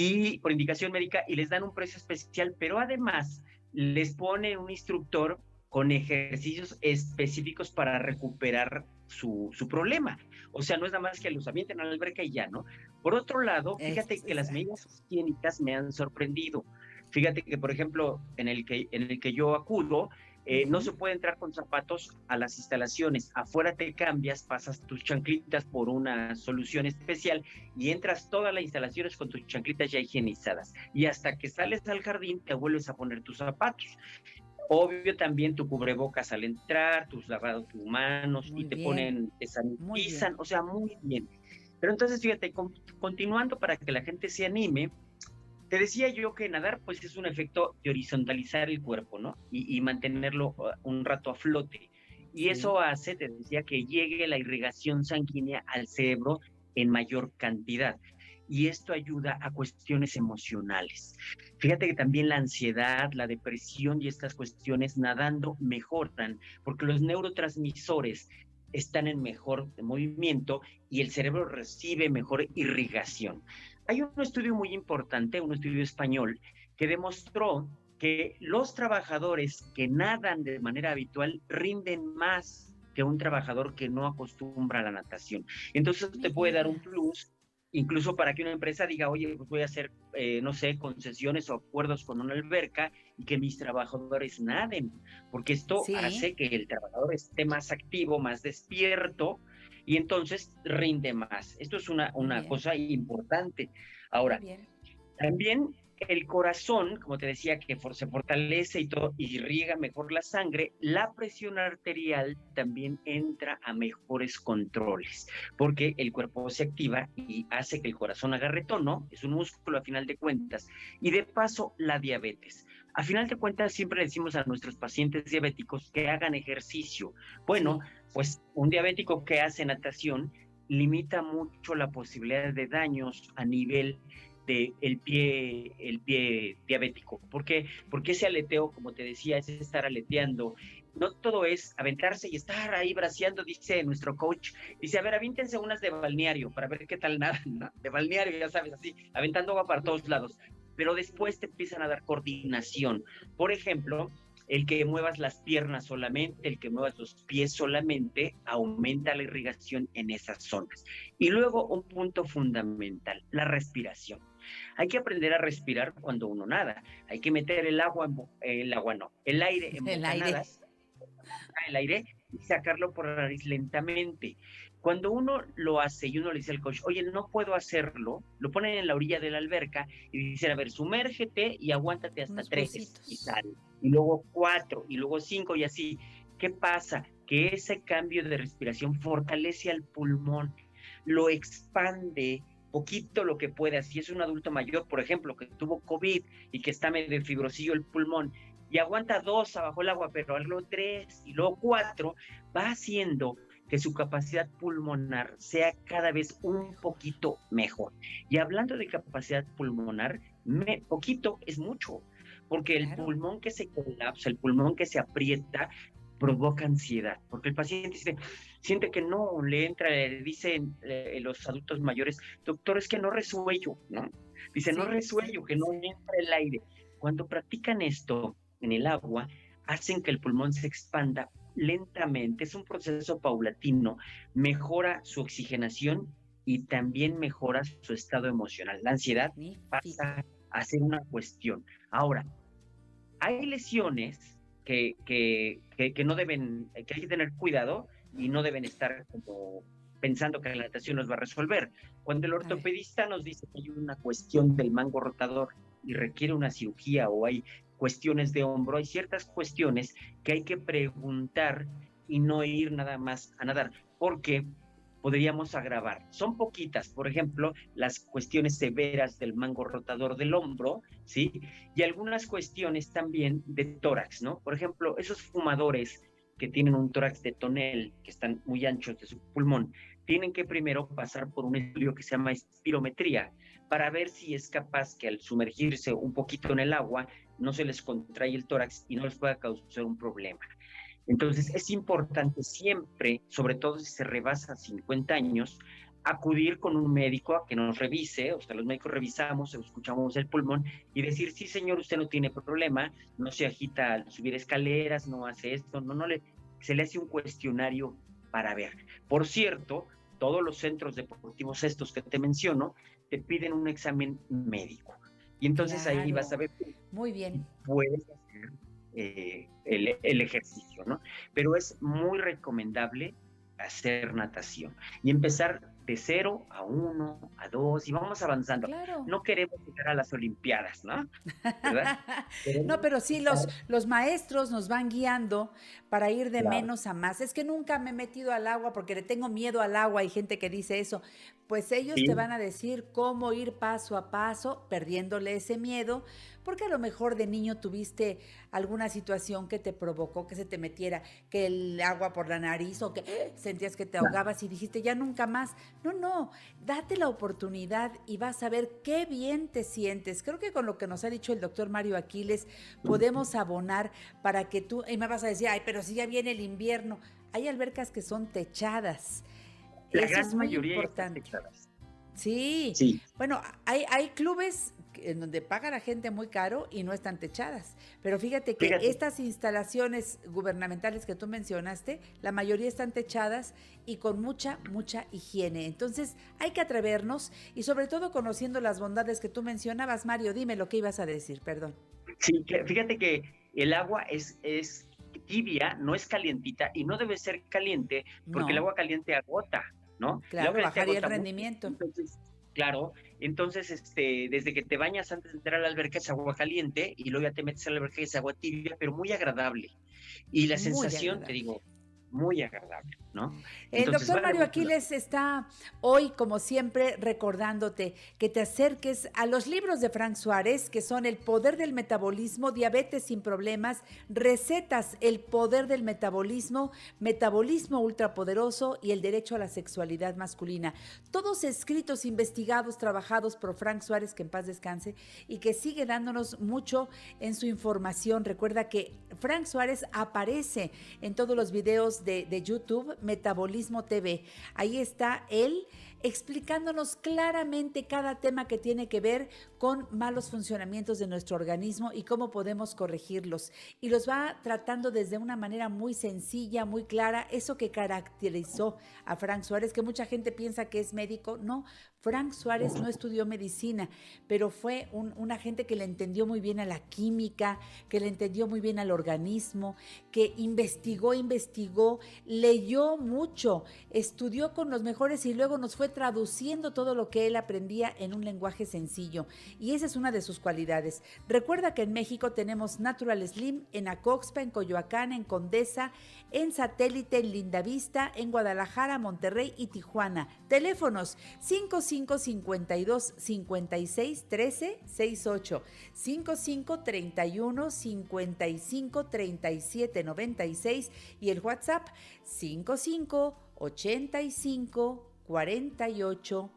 y por indicación médica y les dan un precio especial, pero además les ponen un instructor con ejercicios específicos para recuperar su problema. O sea, no es nada más que los avienten a la alberca y ya, ¿no? Por otro lado, fíjate que las medidas higiénicas me han sorprendido. Fíjate que, por ejemplo, en el que yo acudo, no se puede entrar con zapatos a las instalaciones. Afuera te cambias, pasas tus chanclitas por una solución especial y entras todas las instalaciones con tus chanclitas ya higienizadas. Y hasta que sales al jardín te vuelves a poner tus zapatos. Obvio también tu cubrebocas al entrar, tus lavados tus manos y te ponen, te sanitizan, o sea, muy bien. Pero entonces, fíjate, continuando para que la gente se anime, te decía yo que nadar pues es un efecto de horizontalizar el cuerpo, ¿no? Y mantenerlo un rato a flote. Y eso hace, te decía, que llegue la irrigación sanguínea al cerebro en mayor cantidad. Y esto ayuda a cuestiones emocionales. Fíjate que también la ansiedad, la depresión y estas cuestiones nadando mejoran, porque los neurotransmisores están en mejor movimiento y el cerebro recibe mejor irrigación. Hay un estudio muy importante, un estudio español, que demostró que los trabajadores que nadan de manera habitual rinden más que un trabajador que no acostumbra a la natación. Entonces te puede dar un plus incluso para que una empresa diga, oye, pues voy a hacer, no sé, concesiones o acuerdos con una alberca y que mis trabajadores naden, porque esto hace que el trabajador esté más activo, más despierto, y entonces rinde más. Esto es una cosa importante. Ahora, también el corazón, como te decía, que se fortalece y todo, y riega mejor la sangre, la presión arterial también entra a mejores controles, porque el cuerpo se activa y hace que el corazón agarre tono, es un músculo a final de cuentas, y de paso la diabetes. A final de cuentas siempre decimos a nuestros pacientes diabéticos que hagan ejercicio. Bueno, pues un diabético que hace natación limita mucho la posibilidad de daños a nivel el pie diabético. ¿Por qué? Porque ese aleteo, como te decía, es estar aleteando. No todo es aventarse y estar ahí braceando, dice nuestro coach. Dice, a ver, avíntense unas de balneario para ver qué tal nada, ¿no? De balneario, ya sabes, así, aventando agua para todos lados. Pero después te empiezan a dar coordinación. Por ejemplo, el que muevas las piernas solamente, el que muevas los pies solamente, aumenta la irrigación en esas zonas. Y luego un punto fundamental, la respiración. Hay que aprender a respirar cuando uno nada. Hay que meter el aire en bocanadas, el aire, y sacarlo por la nariz lentamente. Cuando uno lo hace y uno le dice al coach, oye, no puedo hacerlo, lo ponen en la orilla de la alberca y dicen, a ver, sumérgete y aguántate hasta 3 y sal. Y luego 4 y luego 5 y así. ¿Qué pasa? Que ese cambio de respiración fortalece al pulmón, lo expande poquito lo que pueda. Si es un adulto mayor, por ejemplo, que tuvo COVID y que está medio fibrosillo el pulmón y aguanta 2 abajo el agua, pero luego 3 y luego 4, va haciendo que su capacidad pulmonar sea cada vez un poquito mejor. Y hablando de capacidad pulmonar, poquito es mucho, porque el pulmón que se colapsa, el pulmón que se aprieta, provoca ansiedad, porque el paciente siente que no le entra, dicen los adultos mayores, doctor, es que no resuello, ¿no? Dice, no resuello, que no entra el aire. Cuando practican esto en el agua, hacen que el pulmón se expanda lentamente, es un proceso paulatino, mejora su oxigenación y también mejora su estado emocional. La ansiedad pasa a ser una cuestión. Ahora, hay lesiones que no deben, que hay que tener cuidado y no deben estar como pensando que la natación nos va a resolver. Cuando el ortopedista nos dice que hay una cuestión del mango rotador y requiere una cirugía o hay cuestiones de hombro, hay ciertas cuestiones que hay que preguntar y no ir nada más a nadar, porque podríamos agravar. Son poquitas, por ejemplo, las cuestiones severas del mango rotador del hombro, ¿sí? Y algunas cuestiones también de tórax, ¿no? Por ejemplo, esos fumadores que tienen un tórax de tonel, que están muy anchos de su pulmón, tienen que primero pasar por un estudio que se llama espirometría, para ver si es capaz que al sumergirse un poquito en el agua, no se les contrae el tórax y no les pueda causar un problema. Entonces es importante siempre, sobre todo si se rebasa 50 años, acudir con un médico a que nos revise, o sea, los médicos revisamos, escuchamos el pulmón y decir, sí señor, usted no tiene problema, no se agita al subir escaleras, no hace esto, se le hace un cuestionario para ver. Por cierto, todos los centros deportivos estos que te menciono, te piden un examen médico. Y entonces ahí vas a ver. Muy bien. Puedes hacer el ejercicio, ¿no? Pero es muy recomendable hacer natación y empezar de 0 a 1, a 2 y vamos avanzando. Claro. No queremos llegar a las Olimpiadas, ¿no? ¿Verdad? Pero sí, los maestros nos van guiando para ir de menos a más. Es que nunca me he metido al agua porque le tengo miedo al agua. Hay gente que dice eso. Pues ellos te van a decir cómo ir paso a paso, perdiéndole ese miedo, porque a lo mejor de niño tuviste alguna situación que te provocó que se te metiera que el agua por la nariz o que sentías que te ahogabas y dijiste ya nunca más. No, date la oportunidad y vas a ver qué bien te sientes. Creo que con lo que nos ha dicho el doctor Mario Aquiles podemos abonar para que tú, y me vas a decir, ay, pero si ya viene el invierno, hay albercas que son techadas. La gran mayoría están techadas. Sí. Sí. Bueno, hay clubes en donde paga la gente muy caro y no están techadas. Pero fíjate que estas instalaciones gubernamentales que tú mencionaste, la mayoría están techadas y con mucha higiene. Entonces hay que atrevernos y sobre todo conociendo las bondades que tú mencionabas. Mario, dime lo que ibas a decir, perdón. Sí, fíjate que el agua es tibia, no es calientita y no debe ser caliente porque el agua caliente agota, ¿no? Claro, bajaría el rendimiento. Entonces, desde que te bañas antes de entrar a la alberca es agua caliente y luego ya te metes a la alberca y es agua tibia, pero muy agradable. Y la sensación, te digo, muy agradable, ¿no? El doctor Mario Aquiles está hoy, como siempre, recordándote que te acerques a los libros de Frank Suárez, que son El poder del metabolismo, Diabetes sin problemas, Recetas, El poder del metabolismo, Metabolismo ultrapoderoso y El derecho a la sexualidad masculina. Todos escritos, investigados, trabajados por Frank Suárez, que en paz descanse, y que sigue dándonos mucho en su información. Recuerda que Frank Suárez aparece en todos los videos de YouTube, Metabolismo TV. Ahí está él explicándonos claramente cada tema que tiene que ver con malos funcionamientos de nuestro organismo y cómo podemos corregirlos. Y los va tratando desde una manera muy sencilla, muy clara, eso que caracterizó a Frank Suárez, que mucha gente piensa que es médico. No, Frank Suárez no estudió medicina, pero fue una gente que le entendió muy bien a la química, que le entendió muy bien al organismo, que investigó, leyó mucho, estudió con los mejores y luego nos fue traduciendo todo lo que él aprendía en un lenguaje sencillo. Y esa es una de sus cualidades. Recuerda que en México tenemos Natural Slim en Acoxpa, en Coyoacán, en Condesa, en Satélite, en Lindavista, en Guadalajara, Monterrey y Tijuana. Teléfonos 5552 56 13 68, 55 31 55 37 96 y el WhatsApp 55 85 48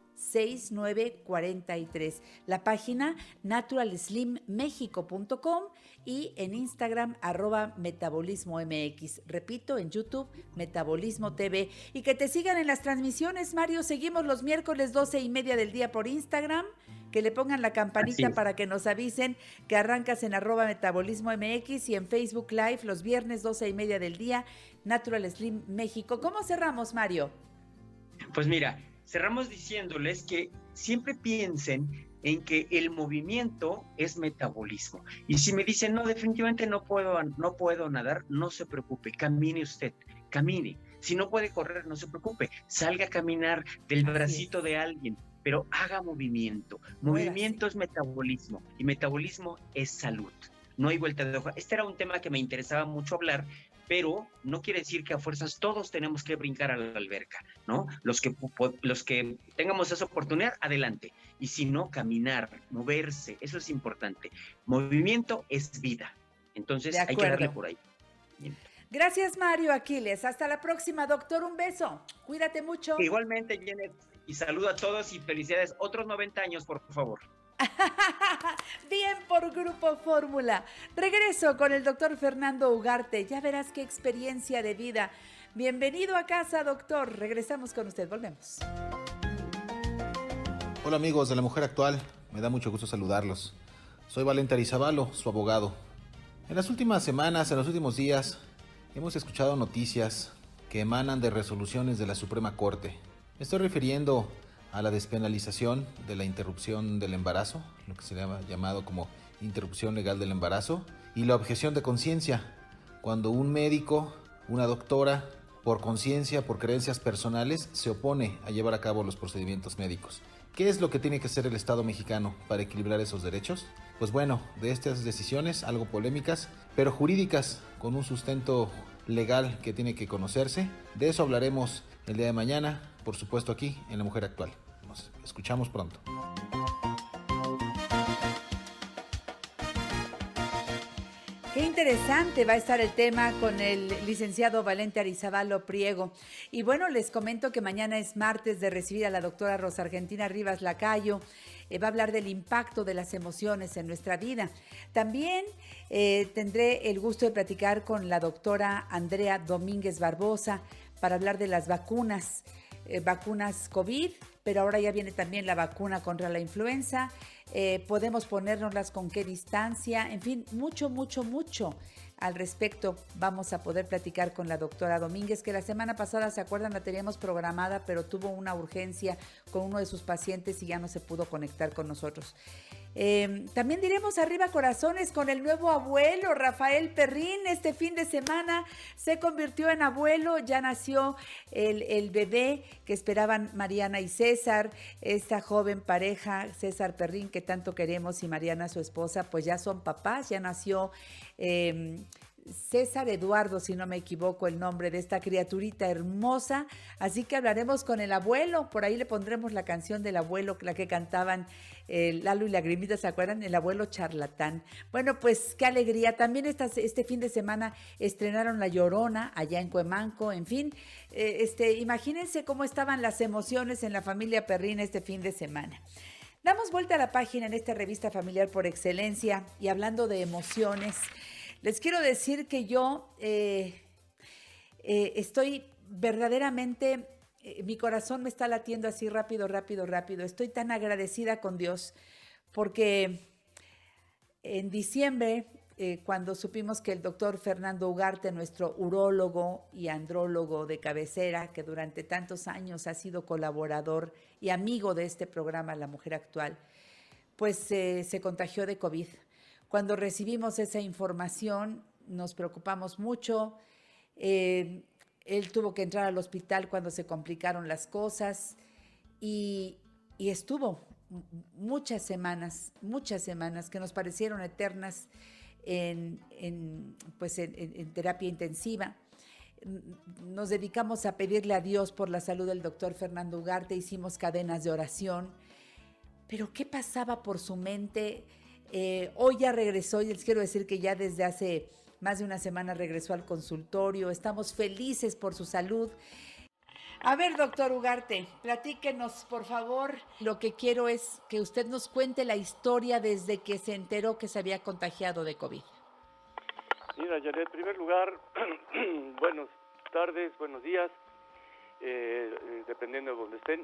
6943. La página naturalslimmexico.com y en Instagram @metabolismomx. Repito, en YouTube Metabolismo TV. Y que te sigan en las transmisiones, Mario. Seguimos los miércoles 12:30 del día por Instagram. Que le pongan la campanita para que nos avisen que arrancas en @metabolismomx y en Facebook Live los viernes 12:30 del día, Natural Slim México. ¿Cómo cerramos, Mario? Pues mira, cerramos diciéndoles que siempre piensen en que el movimiento es metabolismo. Y si me dicen, no, definitivamente no puedo nadar, no se preocupe, camine usted, camine. Si no puede correr, no se preocupe, salga a caminar del bracito de alguien, pero haga movimiento. Movimiento es metabolismo y metabolismo es salud. No hay vuelta de hoja. Este era un tema que me interesaba mucho hablar, pero no quiere decir que a fuerzas todos tenemos que brincar a la alberca, ¿no? Los que tengamos esa oportunidad, adelante. Y si no, caminar, moverse, eso es importante. Movimiento es vida. Entonces hay que darle por ahí. Gracias, Mario Aquiles. Hasta la próxima, doctor. Un beso. Cuídate mucho. Igualmente, Janet. Y saludo a todos y felicidades. Otros 90 años, por favor. Bien por Grupo Fórmula. Regreso con el doctor Fernando Ugarte. Ya verás qué experiencia de vida. Bienvenido a casa, doctor. Regresamos con usted. Volvemos. Hola amigos de La Mujer Actual. Me da mucho gusto saludarlos. Soy Valente Arizabalo, su abogado. En las últimas semanas, en los últimos días, hemos escuchado noticias que emanan de resoluciones de la Suprema Corte. Me estoy refiriendo a la despenalización de la interrupción del embarazo, lo que se llama llamado como interrupción legal del embarazo, y la objeción de conciencia, cuando un médico, una doctora, por conciencia, por creencias personales, se opone a llevar a cabo los procedimientos médicos. ¿Qué es lo que tiene que hacer el Estado mexicano para equilibrar esos derechos? Pues bueno, de estas decisiones, algo polémicas, pero jurídicas, con un sustento legal que tiene que conocerse, de eso hablaremos el día de mañana, por supuesto aquí en La Mujer Actual. Nos escuchamos pronto. Qué interesante va a estar el tema con el licenciado Valente Arizabalo Priego. Y bueno, les comento que mañana es martes de recibir a la doctora Rosa Argentina Rivas Lacayo. Va a hablar del impacto de las emociones en nuestra vida. También tendré el gusto de platicar con la doctora Andrea Domínguez Barbosa para hablar de las vacunas. vacunas COVID, pero ahora ya viene también la vacuna contra la influenza. Podemos ponérnoslas con qué distancia, en fin, mucho al respecto. Vamos a poder platicar con la doctora Domínguez, que la semana pasada, ¿se acuerdan? La teníamos programada, pero tuvo una urgencia con uno de sus pacientes y ya no se pudo conectar con nosotros. También diremos arriba corazones con el nuevo abuelo, Rafael Perrín. Este fin de semana se convirtió en abuelo, ya nació el bebé que esperaban Mariana y César, esta joven pareja, César Perrín, que tanto queremos, y Mariana, su esposa, pues ya son papás. Ya nació César Eduardo, si no me equivoco el nombre de esta criaturita hermosa, así que hablaremos con el abuelo. Por ahí le pondremos la canción del abuelo, la que cantaban Lalo y Lagrimita, ¿se acuerdan? El abuelo charlatán. Bueno, pues qué alegría. También este fin de semana estrenaron La Llorona allá en Cuemanco. En fin, imagínense cómo estaban las emociones en la familia Perrín este fin de semana. Damos vuelta a la página en esta revista familiar por excelencia, y hablando de emociones, les quiero decir que yo estoy verdaderamente, mi corazón me está latiendo así rápido. Estoy tan agradecida con Dios porque en diciembre, cuando supimos que el doctor Fernando Ugarte, nuestro urólogo y andrólogo de cabecera, que durante tantos años ha sido colaborador y amigo de este programa La Mujer Actual, pues se contagió de COVID. Cuando recibimos esa información, nos preocupamos mucho. Él tuvo que entrar al hospital cuando se complicaron las cosas y estuvo muchas semanas que nos parecieron eternas en terapia intensiva. Nos dedicamos a pedirle a Dios por la salud del doctor Fernando Ugarte, hicimos cadenas de oración. Pero ¿qué pasaba por su mente? Hoy ya regresó, y les quiero decir que ya desde hace más de una semana regresó al consultorio. Estamos felices por su salud. A ver, doctor Ugarte, platíquenos, por favor. Lo que quiero es que usted nos cuente la historia desde que se enteró que se había contagiado de COVID. Mira, Janet, en primer lugar, buenas tardes, buenos días, dependiendo de donde estén.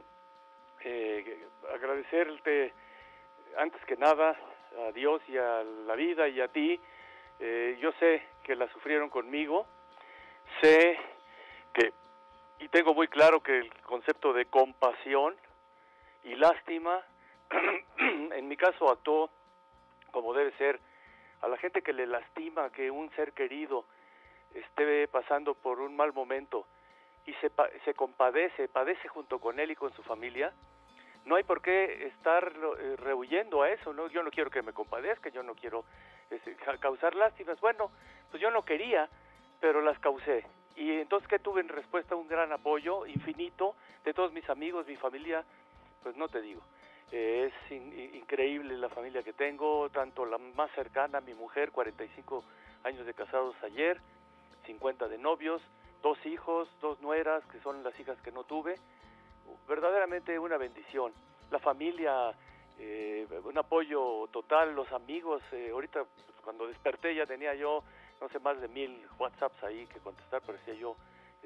Agradecerte, antes que nada, a Dios y a la vida y a ti. Yo sé que la sufrieron conmigo, sé que, y tengo muy claro que el concepto de compasión y lástima, en mi caso actuó como debe ser. A la gente que le lastima que un ser querido esté pasando por un mal momento y se compadece, padece junto con él y con su familia, no hay por qué estar rehuyendo a eso, ¿no? Yo no quiero que me compadezca, yo no quiero causar lástimas. Bueno, pues yo no quería, pero las causé. Y entonces, ¿qué tuve en respuesta? Un gran apoyo infinito de todos mis amigos, mi familia, pues no te digo. Es increíble la familia que tengo, tanto la más cercana, mi mujer, 45 años de casados ayer, 50 de novios, 2 hijos, 2 nueras, que son las hijas que no tuve. Verdaderamente una bendición. La familia, un apoyo total, los amigos. Ahorita, pues, cuando desperté ya tenía yo, no sé, más de 1000 WhatsApps ahí que contestar, parecía yo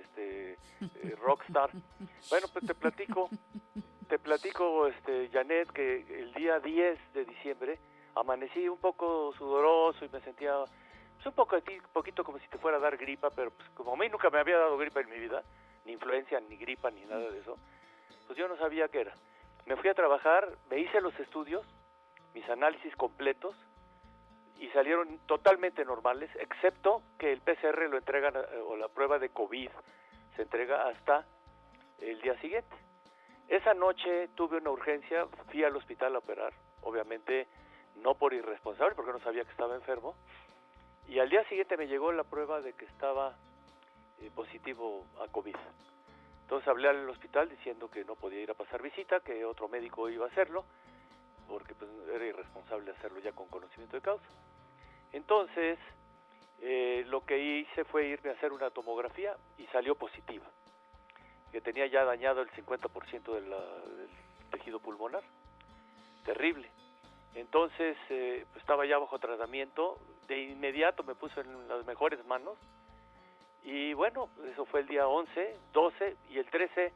rockstar. Bueno, pues te platico, Janet, que el día 10 de diciembre amanecí un poco sudoroso y me sentía pues, un poquito como si te fuera a dar gripa, pero pues como a mí nunca me había dado gripa en mi vida, ni influencia, ni gripa, ni nada de eso, pues yo no sabía qué era. Me fui a trabajar, me hice los estudios, mis análisis completos, y salieron totalmente normales, excepto que el PCR lo entregan, o la prueba de COVID se entrega hasta el día siguiente. Esa noche tuve una urgencia, fui al hospital a operar, obviamente no por irresponsable, porque no sabía que estaba enfermo, y al día siguiente me llegó la prueba de que estaba positivo a COVID. Entonces hablé al hospital diciendo que no podía ir a pasar visita, que otro médico iba a hacerlo, porque pues, era irresponsable hacerlo ya con conocimiento de causa. Entonces, lo que hice fue irme a hacer una tomografía y salió positiva, que tenía ya dañado el 50% del tejido pulmonar. Terrible. Entonces, pues estaba ya bajo tratamiento, de inmediato me puse en las mejores manos, y bueno, eso fue el día 11, 12, y el 13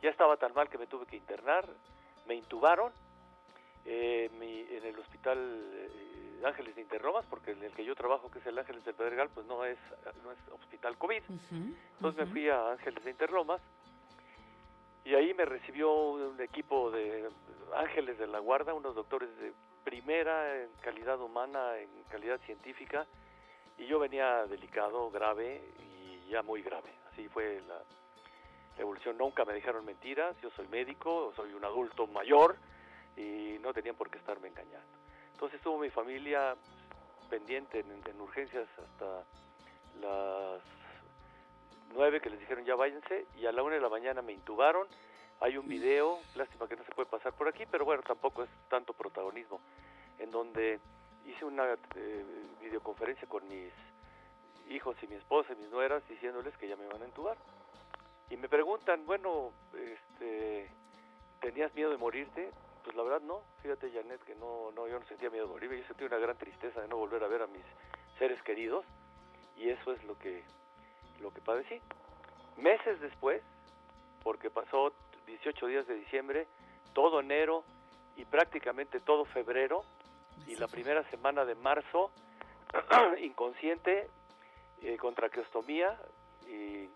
Ya estaba tan mal que me tuve que internar, me intubaron en el hospital Ángeles de Interlomas, porque en el que yo trabajo, que es el Ángeles del Pedregal, pues no es hospital COVID. Entonces me fui a Ángeles de Interlomas y ahí me recibió un equipo de ángeles de la guarda, unos doctores de primera en calidad humana, en calidad científica, y yo venía delicado, grave y ya muy grave. Así fue la evolución. Nunca me dijeron mentiras, yo soy médico, soy un adulto mayor y no tenían por qué estarme engañando. Entonces estuvo mi familia pendiente en urgencias hasta las 9, que les dijeron ya váyanse, y a la 1 de la mañana me intubaron. Hay un video, lástima que no se puede pasar por aquí, pero bueno, tampoco es tanto protagonismo, en donde hice una videoconferencia con mis hijos y mi esposa y mis nueras diciéndoles que ya me iban a intubar. Y me preguntan, bueno, ¿tenías miedo de morirte? Pues la verdad no, fíjate, Janet, que no, yo no sentía miedo de morirme, yo sentí una gran tristeza de no volver a ver a mis seres queridos, y eso es lo que padecí. Meses después, porque pasó 18 días de diciembre, todo enero y prácticamente todo febrero, y la primera semana de marzo, inconsciente, con traqueostomía y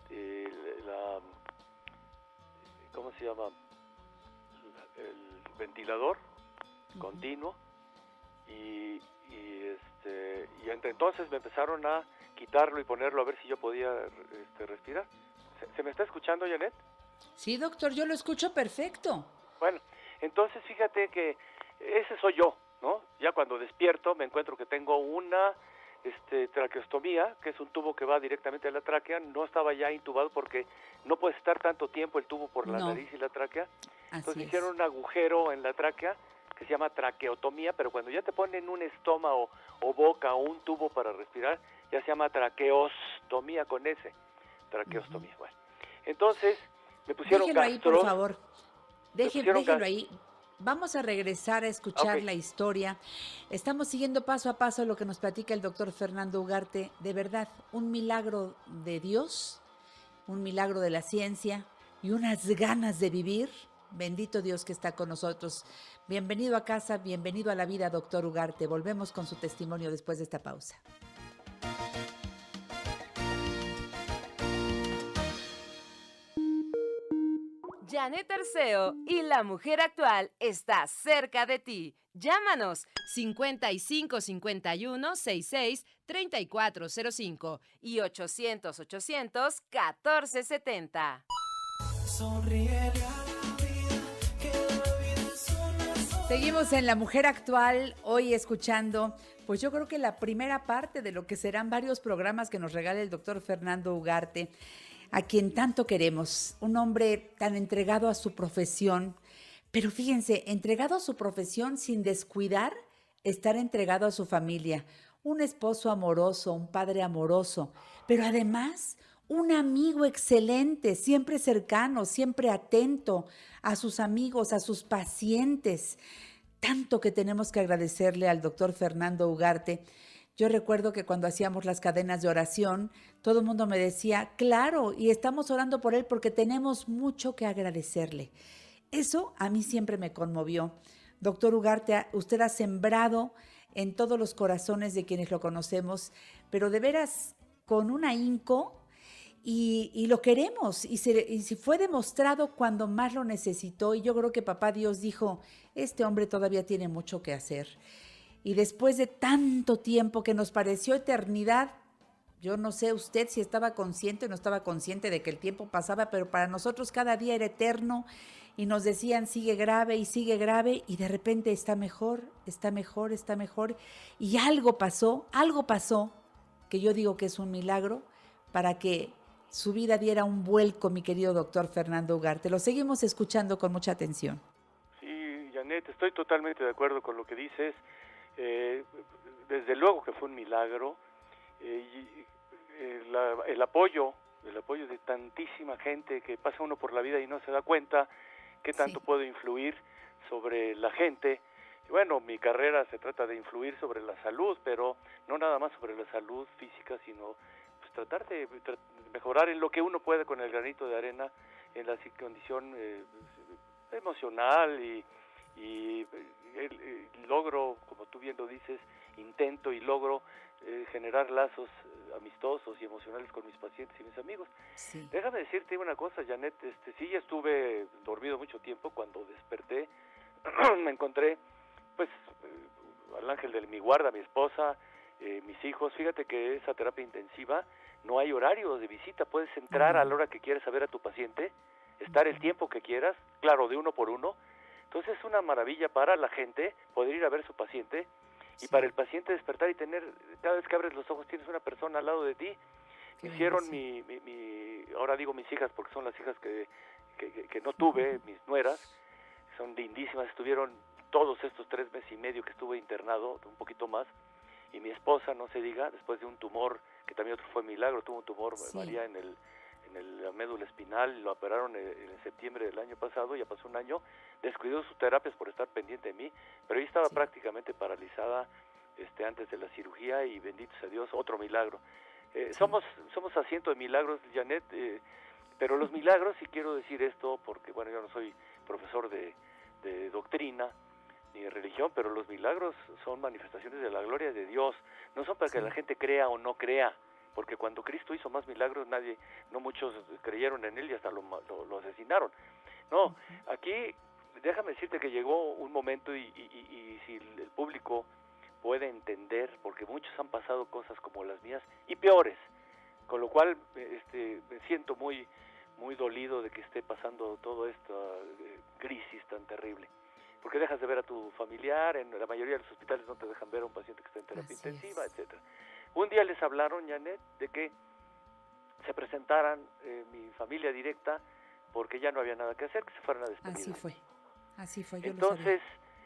¿cómo se llama? El ventilador continuo, y entre entonces me empezaron a quitarlo y ponerlo a ver si yo podía respirar. ¿Se me está escuchando, Janet? Sí, doctor, yo lo escucho perfecto. Bueno, entonces fíjate que ese soy yo, ¿no? Ya cuando despierto me encuentro que tengo una traqueostomía, que es un tubo que va directamente a la tráquea. No estaba ya intubado porque no puede estar tanto tiempo el tubo por la nariz y la tráquea. Entonces hicieron un agujero en la tráquea que se llama traqueotomía, pero cuando ya te ponen un estómago o boca o un tubo para respirar, ya se llama traqueostomía con S, traqueostomía. Bueno, entonces me pusieron déjelo ahí, por favor. Déjelo ahí. Vamos a regresar a escuchar la historia. Estamos siguiendo paso a paso lo que nos platica el doctor Fernando Ugarte. De verdad, un milagro de Dios, un milagro de la ciencia y unas ganas de vivir. Bendito Dios que está con nosotros. Bienvenido a casa, bienvenido a la vida, doctor Ugarte. Volvemos con su testimonio después de esta pausa. Janet Arceo y la mujer actual está cerca de ti. Llámanos 5551-66-3405 y 800-800-1470. Seguimos en La Mujer Actual, hoy escuchando, pues yo creo que la primera parte de lo que serán varios programas que nos regala el doctor Fernando Ugarte, a quien tanto queremos, un hombre tan entregado a su profesión, pero fíjense, entregado a su profesión sin descuidar estar entregado a su familia, un esposo amoroso, un padre amoroso, pero además un amigo excelente, siempre cercano, siempre atento a sus amigos, a sus pacientes. Tanto que tenemos que agradecerle al doctor Fernando Ugarte. Yo recuerdo que cuando hacíamos las cadenas de oración, todo el mundo me decía, claro, y estamos orando por él porque tenemos mucho que agradecerle. Eso a mí siempre me conmovió. Doctor Ugarte, usted ha sembrado en todos los corazones de quienes lo conocemos, pero de veras con un ahínco, y lo queremos, y se fue demostrado cuando más lo necesitó, y yo creo que Papá Dios dijo, este hombre todavía tiene mucho que hacer. Y después de tanto tiempo que nos pareció eternidad, yo no sé usted si estaba consciente o no estaba consciente de que el tiempo pasaba, pero para nosotros cada día era eterno y nos decían sigue grave y de repente está mejor, está mejor, está mejor. Y algo pasó que yo digo que es un milagro para que su vida diera un vuelco, mi querido doctor Fernando Ugarte. Lo seguimos escuchando con mucha atención. Sí, Janet, estoy totalmente de acuerdo con lo que dices. Desde luego que fue un milagro. El apoyo de tantísima gente que pasa uno por la vida y no se da cuenta qué tanto puedo influir sobre la gente. Bueno, mi carrera se trata de influir sobre la salud, pero no nada más sobre la salud física, sino pues, pues tratar de mejorar en lo que uno puede con el granito de arena en la condición emocional y logro, como tú bien lo dices, intento y logro generar lazos amistosos y emocionales con mis pacientes y mis amigos. Sí. Déjame decirte una cosa, Janet, sí, ya estuve dormido mucho tiempo. Cuando desperté me encontré pues al ángel de mi guarda, mi esposa, mis hijos. Fíjate que esa terapia intensiva no hay horario de visita, puedes entrar a la hora que quieras a ver a tu paciente, estar el tiempo que quieras, claro, de uno por uno. Entonces es una maravilla para la gente poder ir a ver a su paciente y para el paciente despertar y tener, cada vez que abres los ojos tienes una persona al lado de ti. Hicieron ahora digo mis hijas porque son las hijas que no tuve, mis nueras, son lindísimas, estuvieron todos estos 3 meses y medio que estuve internado, un poquito más, y mi esposa, no se diga, después de un tumor, que también otro fue milagro, tuvo un tumor, María, en la médula espinal, lo operaron en septiembre del año pasado, ya pasó un año, descuidó sus terapias por estar pendiente de mí, pero ella estaba prácticamente paralizada antes de la cirugía, y bendito sea Dios, otro milagro. Somos asiento de milagros, Janet, pero los milagros, y quiero decir esto porque, bueno, yo no soy profesor de doctrina ni de religión, pero los milagros son manifestaciones de la gloria de Dios, no son para que la gente crea o no crea, porque cuando Cristo hizo más milagros, no muchos creyeron en él y hasta lo asesinaron. No, aquí déjame decirte que llegó un momento y si el público puede entender, porque muchos han pasado cosas como las mías y peores, con lo cual me siento muy muy dolido de que esté pasando toda esta crisis tan terrible, porque dejas de ver a tu familiar, en la mayoría de los hospitales no te dejan ver a un paciente que está en terapia intensiva, etcétera. Un día les hablaron, Janet, de que se presentaran mi familia directa porque ya no había nada que hacer, que se fueran a despedir. Así fue, yo entonces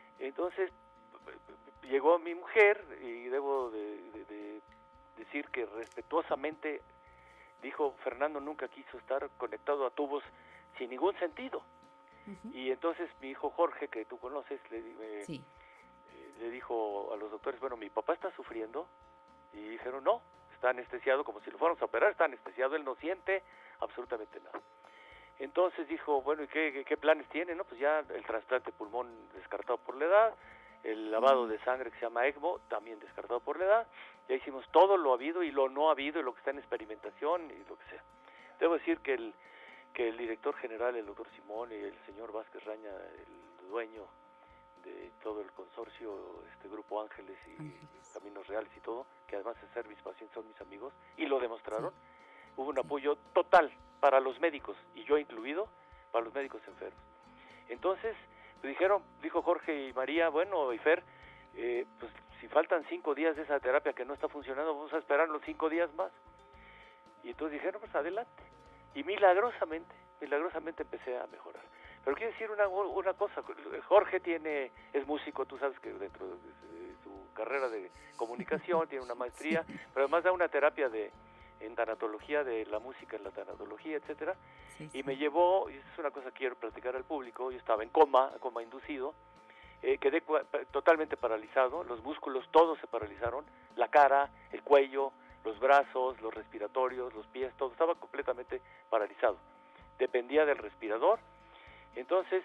llegó mi mujer y debo de decir que respetuosamente dijo: Fernando nunca quiso estar conectado a tubos sin ningún sentido. Y entonces mi hijo Jorge, que tú conoces, le dijo a los doctores: bueno, mi papá está sufriendo. Y dijeron: no, está anestesiado, como si lo fuéramos a operar, está anestesiado, él no siente absolutamente nada. Entonces dijo: bueno, ¿y qué planes tiene? No, pues ya el trasplante de pulmón descartado por la edad, el lavado de sangre que se llama ECMO, también descartado por la edad. Ya hicimos todo lo habido y lo no habido y lo que está en experimentación y lo que sea. Debo decir que el director general, el doctor Simón, y el señor Vázquez Raña, el dueño de todo el consorcio, Grupo Ángeles y Caminos Reales y todo, que además de ser mis pacientes son mis amigos, y lo demostraron, hubo un apoyo total para los médicos, y yo incluido, para los médicos enfermos. Entonces, dijo Jorge y María: bueno, y Fer, pues si faltan 5 días de esa terapia que no está funcionando, vamos a esperar los 5 días más. Y entonces dijeron: pues adelante. Y milagrosamente empecé a mejorar. Pero quiero decir una cosa: Jorge es músico, tú sabes que dentro de su carrera de comunicación tiene una maestría, pero además da una terapia en tanatología de la música, en la tanatología, etcétera. Y me llevó, y es una cosa que quiero platicar al público, yo estaba en coma inducido, quedé totalmente paralizado, los músculos todos se paralizaron, la cara, el cuello, los brazos, los respiratorios, los pies, todo estaba completamente paralizado. Dependía del respirador. Entonces,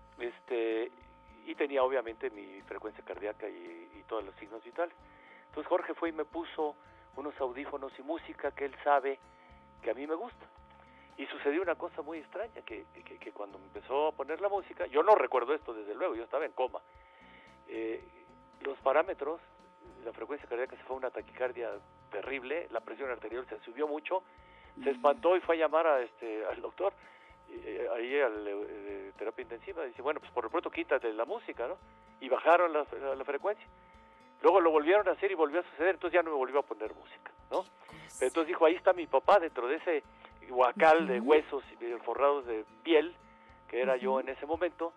y tenía obviamente mi frecuencia cardíaca y todos los signos vitales. Entonces Jorge fue y me puso unos audífonos y música que él sabe que a mí me gusta. Y sucedió una cosa muy extraña, que cuando me empezó a poner la música, yo no recuerdo esto desde luego, yo estaba en coma. Los parámetros, la frecuencia cardíaca se fue a una taquicardia terrible, la presión arterial se subió mucho, se espantó y fue a llamar al doctor, ahí al terapia intensiva. Dice: bueno, pues por lo pronto quítate la música, ¿no? Y bajaron la frecuencia. Luego lo volvieron a hacer y volvió a suceder, entonces ya no me volvió a poner música, ¿no? Pero entonces dijo: ahí está mi papá dentro de ese huacal de huesos forrados de piel que era yo en ese momento.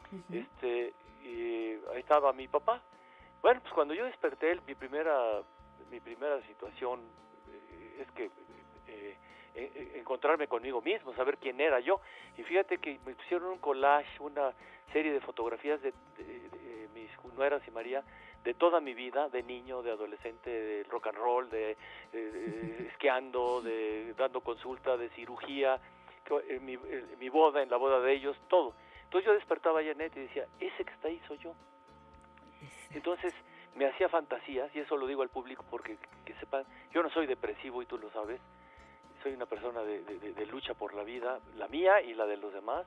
Y ahí estaba mi papá. Bueno, pues cuando yo desperté, mi primera situación es que encontrarme conmigo mismo, saber quién era yo. Y fíjate que me pusieron un collage, una serie de fotografías de mis nueras y María, de toda mi vida, de niño, de adolescente, de rock and roll, de esquiando, de dando consulta, de cirugía, en mi boda, en la boda de ellos, todo. Entonces yo despertaba a Janet y decía, ese que está ahí soy yo. Entonces me hacía fantasías, y eso lo digo al público porque que sepan, yo no soy depresivo y tú lo sabes, soy una persona de lucha por la vida, la mía y la de los demás.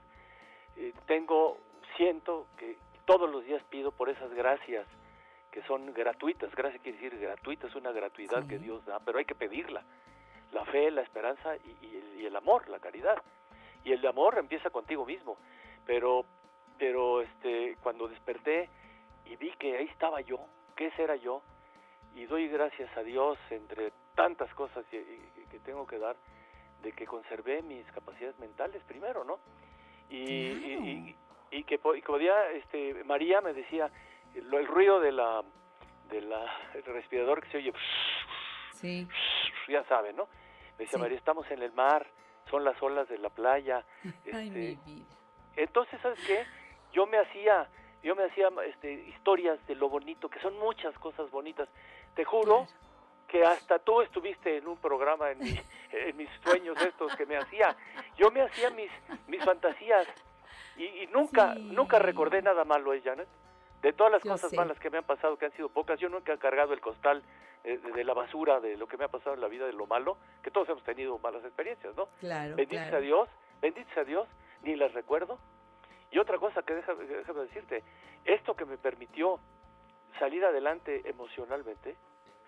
Siento que todos los días pido por esas gracias que son gratuitas. Gracia quiere decir gratuita, es una gratuidad que Dios da, pero hay que pedirla. La fe, la esperanza y el amor, la caridad. Y el amor empieza contigo mismo. Pero cuando desperté y vi que ahí estaba yo, que ese era yo, y doy gracias a Dios entre tantas cosas que tengo que dar, de que conservé mis capacidades mentales primero, ¿no? Y que podía, María me decía, el ruido del respirador que se oye, sí, ya saben, ¿no? Me decía, María, estamos en el mar, son las olas de la playa. Ay, mi vida. Entonces, ¿sabes qué? Yo me hacía historias de lo bonito, que son muchas cosas bonitas. Te juro que hasta tú estuviste en un programa en mis sueños estos que me hacía. Yo me hacía mis fantasías y nunca recordé nada malo, Janet. De todas las cosas malas que me han pasado, que han sido pocas, yo nunca he cargado el costal de la basura, de lo que me ha pasado en la vida, de lo malo, que todos hemos tenido malas experiencias, ¿no? Claro, bendices a Dios, ni las recuerdo. Y otra cosa que déjame decirte, esto que me permitió salir adelante emocionalmente,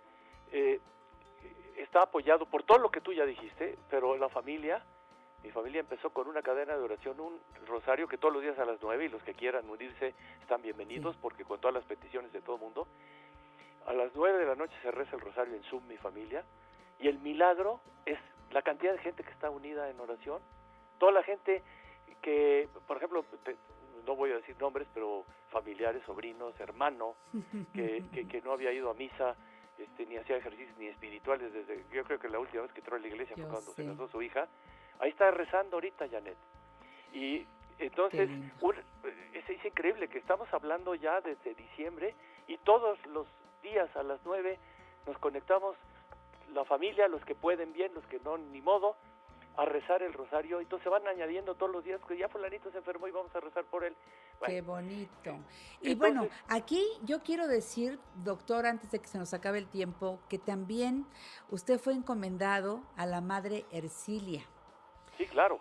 está apoyado por todo lo que tú ya dijiste, pero mi familia empezó con una cadena de oración, un rosario que todos los días a las 9, y los que quieran unirse están bienvenidos, porque con todas las peticiones de todo el mundo, a las 9 de la noche se reza el rosario en Zoom, mi familia, y el milagro es la cantidad de gente que está unida en oración, toda la gente que, por ejemplo, no voy a decir nombres, pero familiares, sobrinos, hermano, que no había ido a misa, ni hacía ejercicios ni espirituales yo creo que la última vez que entró a la iglesia fue cuando se casó su hija. Ahí está rezando ahorita, Janet. Y entonces es increíble que estamos hablando ya desde diciembre, y todos los días a las 9 nos conectamos, la familia, los que pueden bien, los que no, ni modo, a rezar el rosario. Entonces se van añadiendo todos los días que ya fulanito se enfermó y vamos a rezar por él. Bueno. Qué bonito. Y entonces, bueno, aquí yo quiero decir, doctor, antes de que se nos acabe el tiempo, que también usted fue encomendado a la Madre Ercilia. Sí, claro.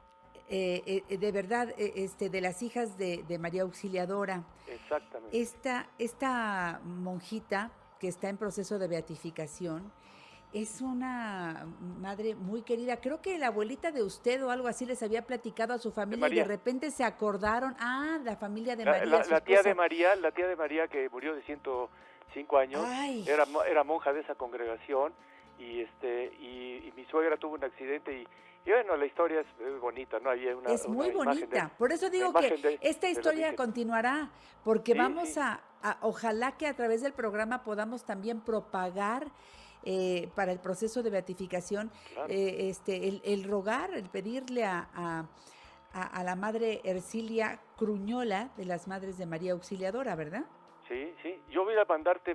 De verdad, de las hijas de María Auxiliadora. Exactamente. Esta monjita que está en proceso de beatificación es una madre muy querida. Creo que la abuelita de usted o algo así les había platicado a su familia y de repente se acordaron. Ah, la familia de María. La tía de María que murió de 105 años, era monja de esa congregación, y mi suegra tuvo un accidente y bueno, la historia es bonita, ¿no? Es muy bonita, por eso digo que esta historia continuará, porque vamos a ojalá que a través del programa podamos también propagar para el proceso de beatificación, el rogar, el pedirle a la Madre Ercilia Cruñola, de las Madres de María Auxiliadora, ¿verdad? Sí, yo voy a mandarte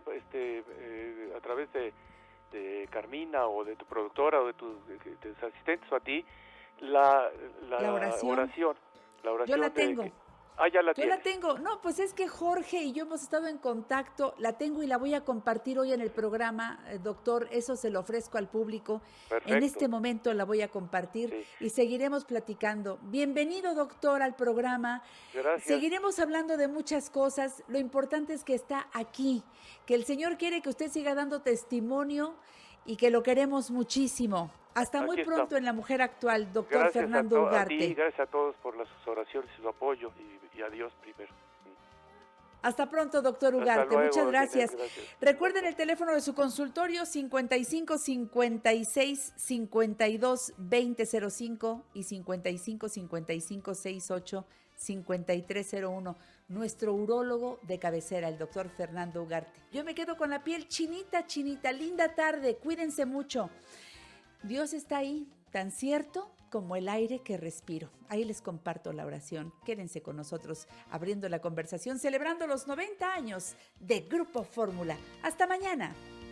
a través de Carmina o de tu productora o de tus asistentes o a ti la oración. Yo la tengo. Ya la tienes. Yo la tengo. No, pues es que Jorge y yo hemos estado en contacto, la tengo y la voy a compartir hoy en el programa, doctor, eso se lo ofrezco al público. Perfecto. En este momento la voy a compartir y seguiremos platicando. Bienvenido, doctor, al programa. Gracias. Seguiremos hablando de muchas cosas. Lo importante es que está aquí, que el Señor quiere que usted siga dando testimonio y que lo queremos muchísimo. Hasta muy pronto en La Mujer Actual, doctor gracias Fernando Ugarte. A ti, gracias a todos por las oraciones y su apoyo, y a Dios primero. Hasta pronto, doctor Ugarte. Luego, muchas gracias. Gracias. Recuerden el teléfono de su consultorio 55 56 52 2005 y 55 55 68 5301. Nuestro urólogo de cabecera, el doctor Fernando Ugarte. Yo me quedo con la piel chinita. Linda tarde. Cuídense mucho. Dios está ahí, tan cierto como el aire que respiro. Ahí les comparto la oración. Quédense con nosotros abriendo la conversación, celebrando los 90 años de Grupo Fórmula. Hasta mañana.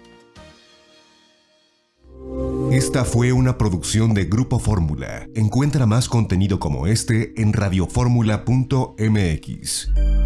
Esta fue una producción de Grupo Fórmula. Encuentra más contenido como este en radioformula.mx.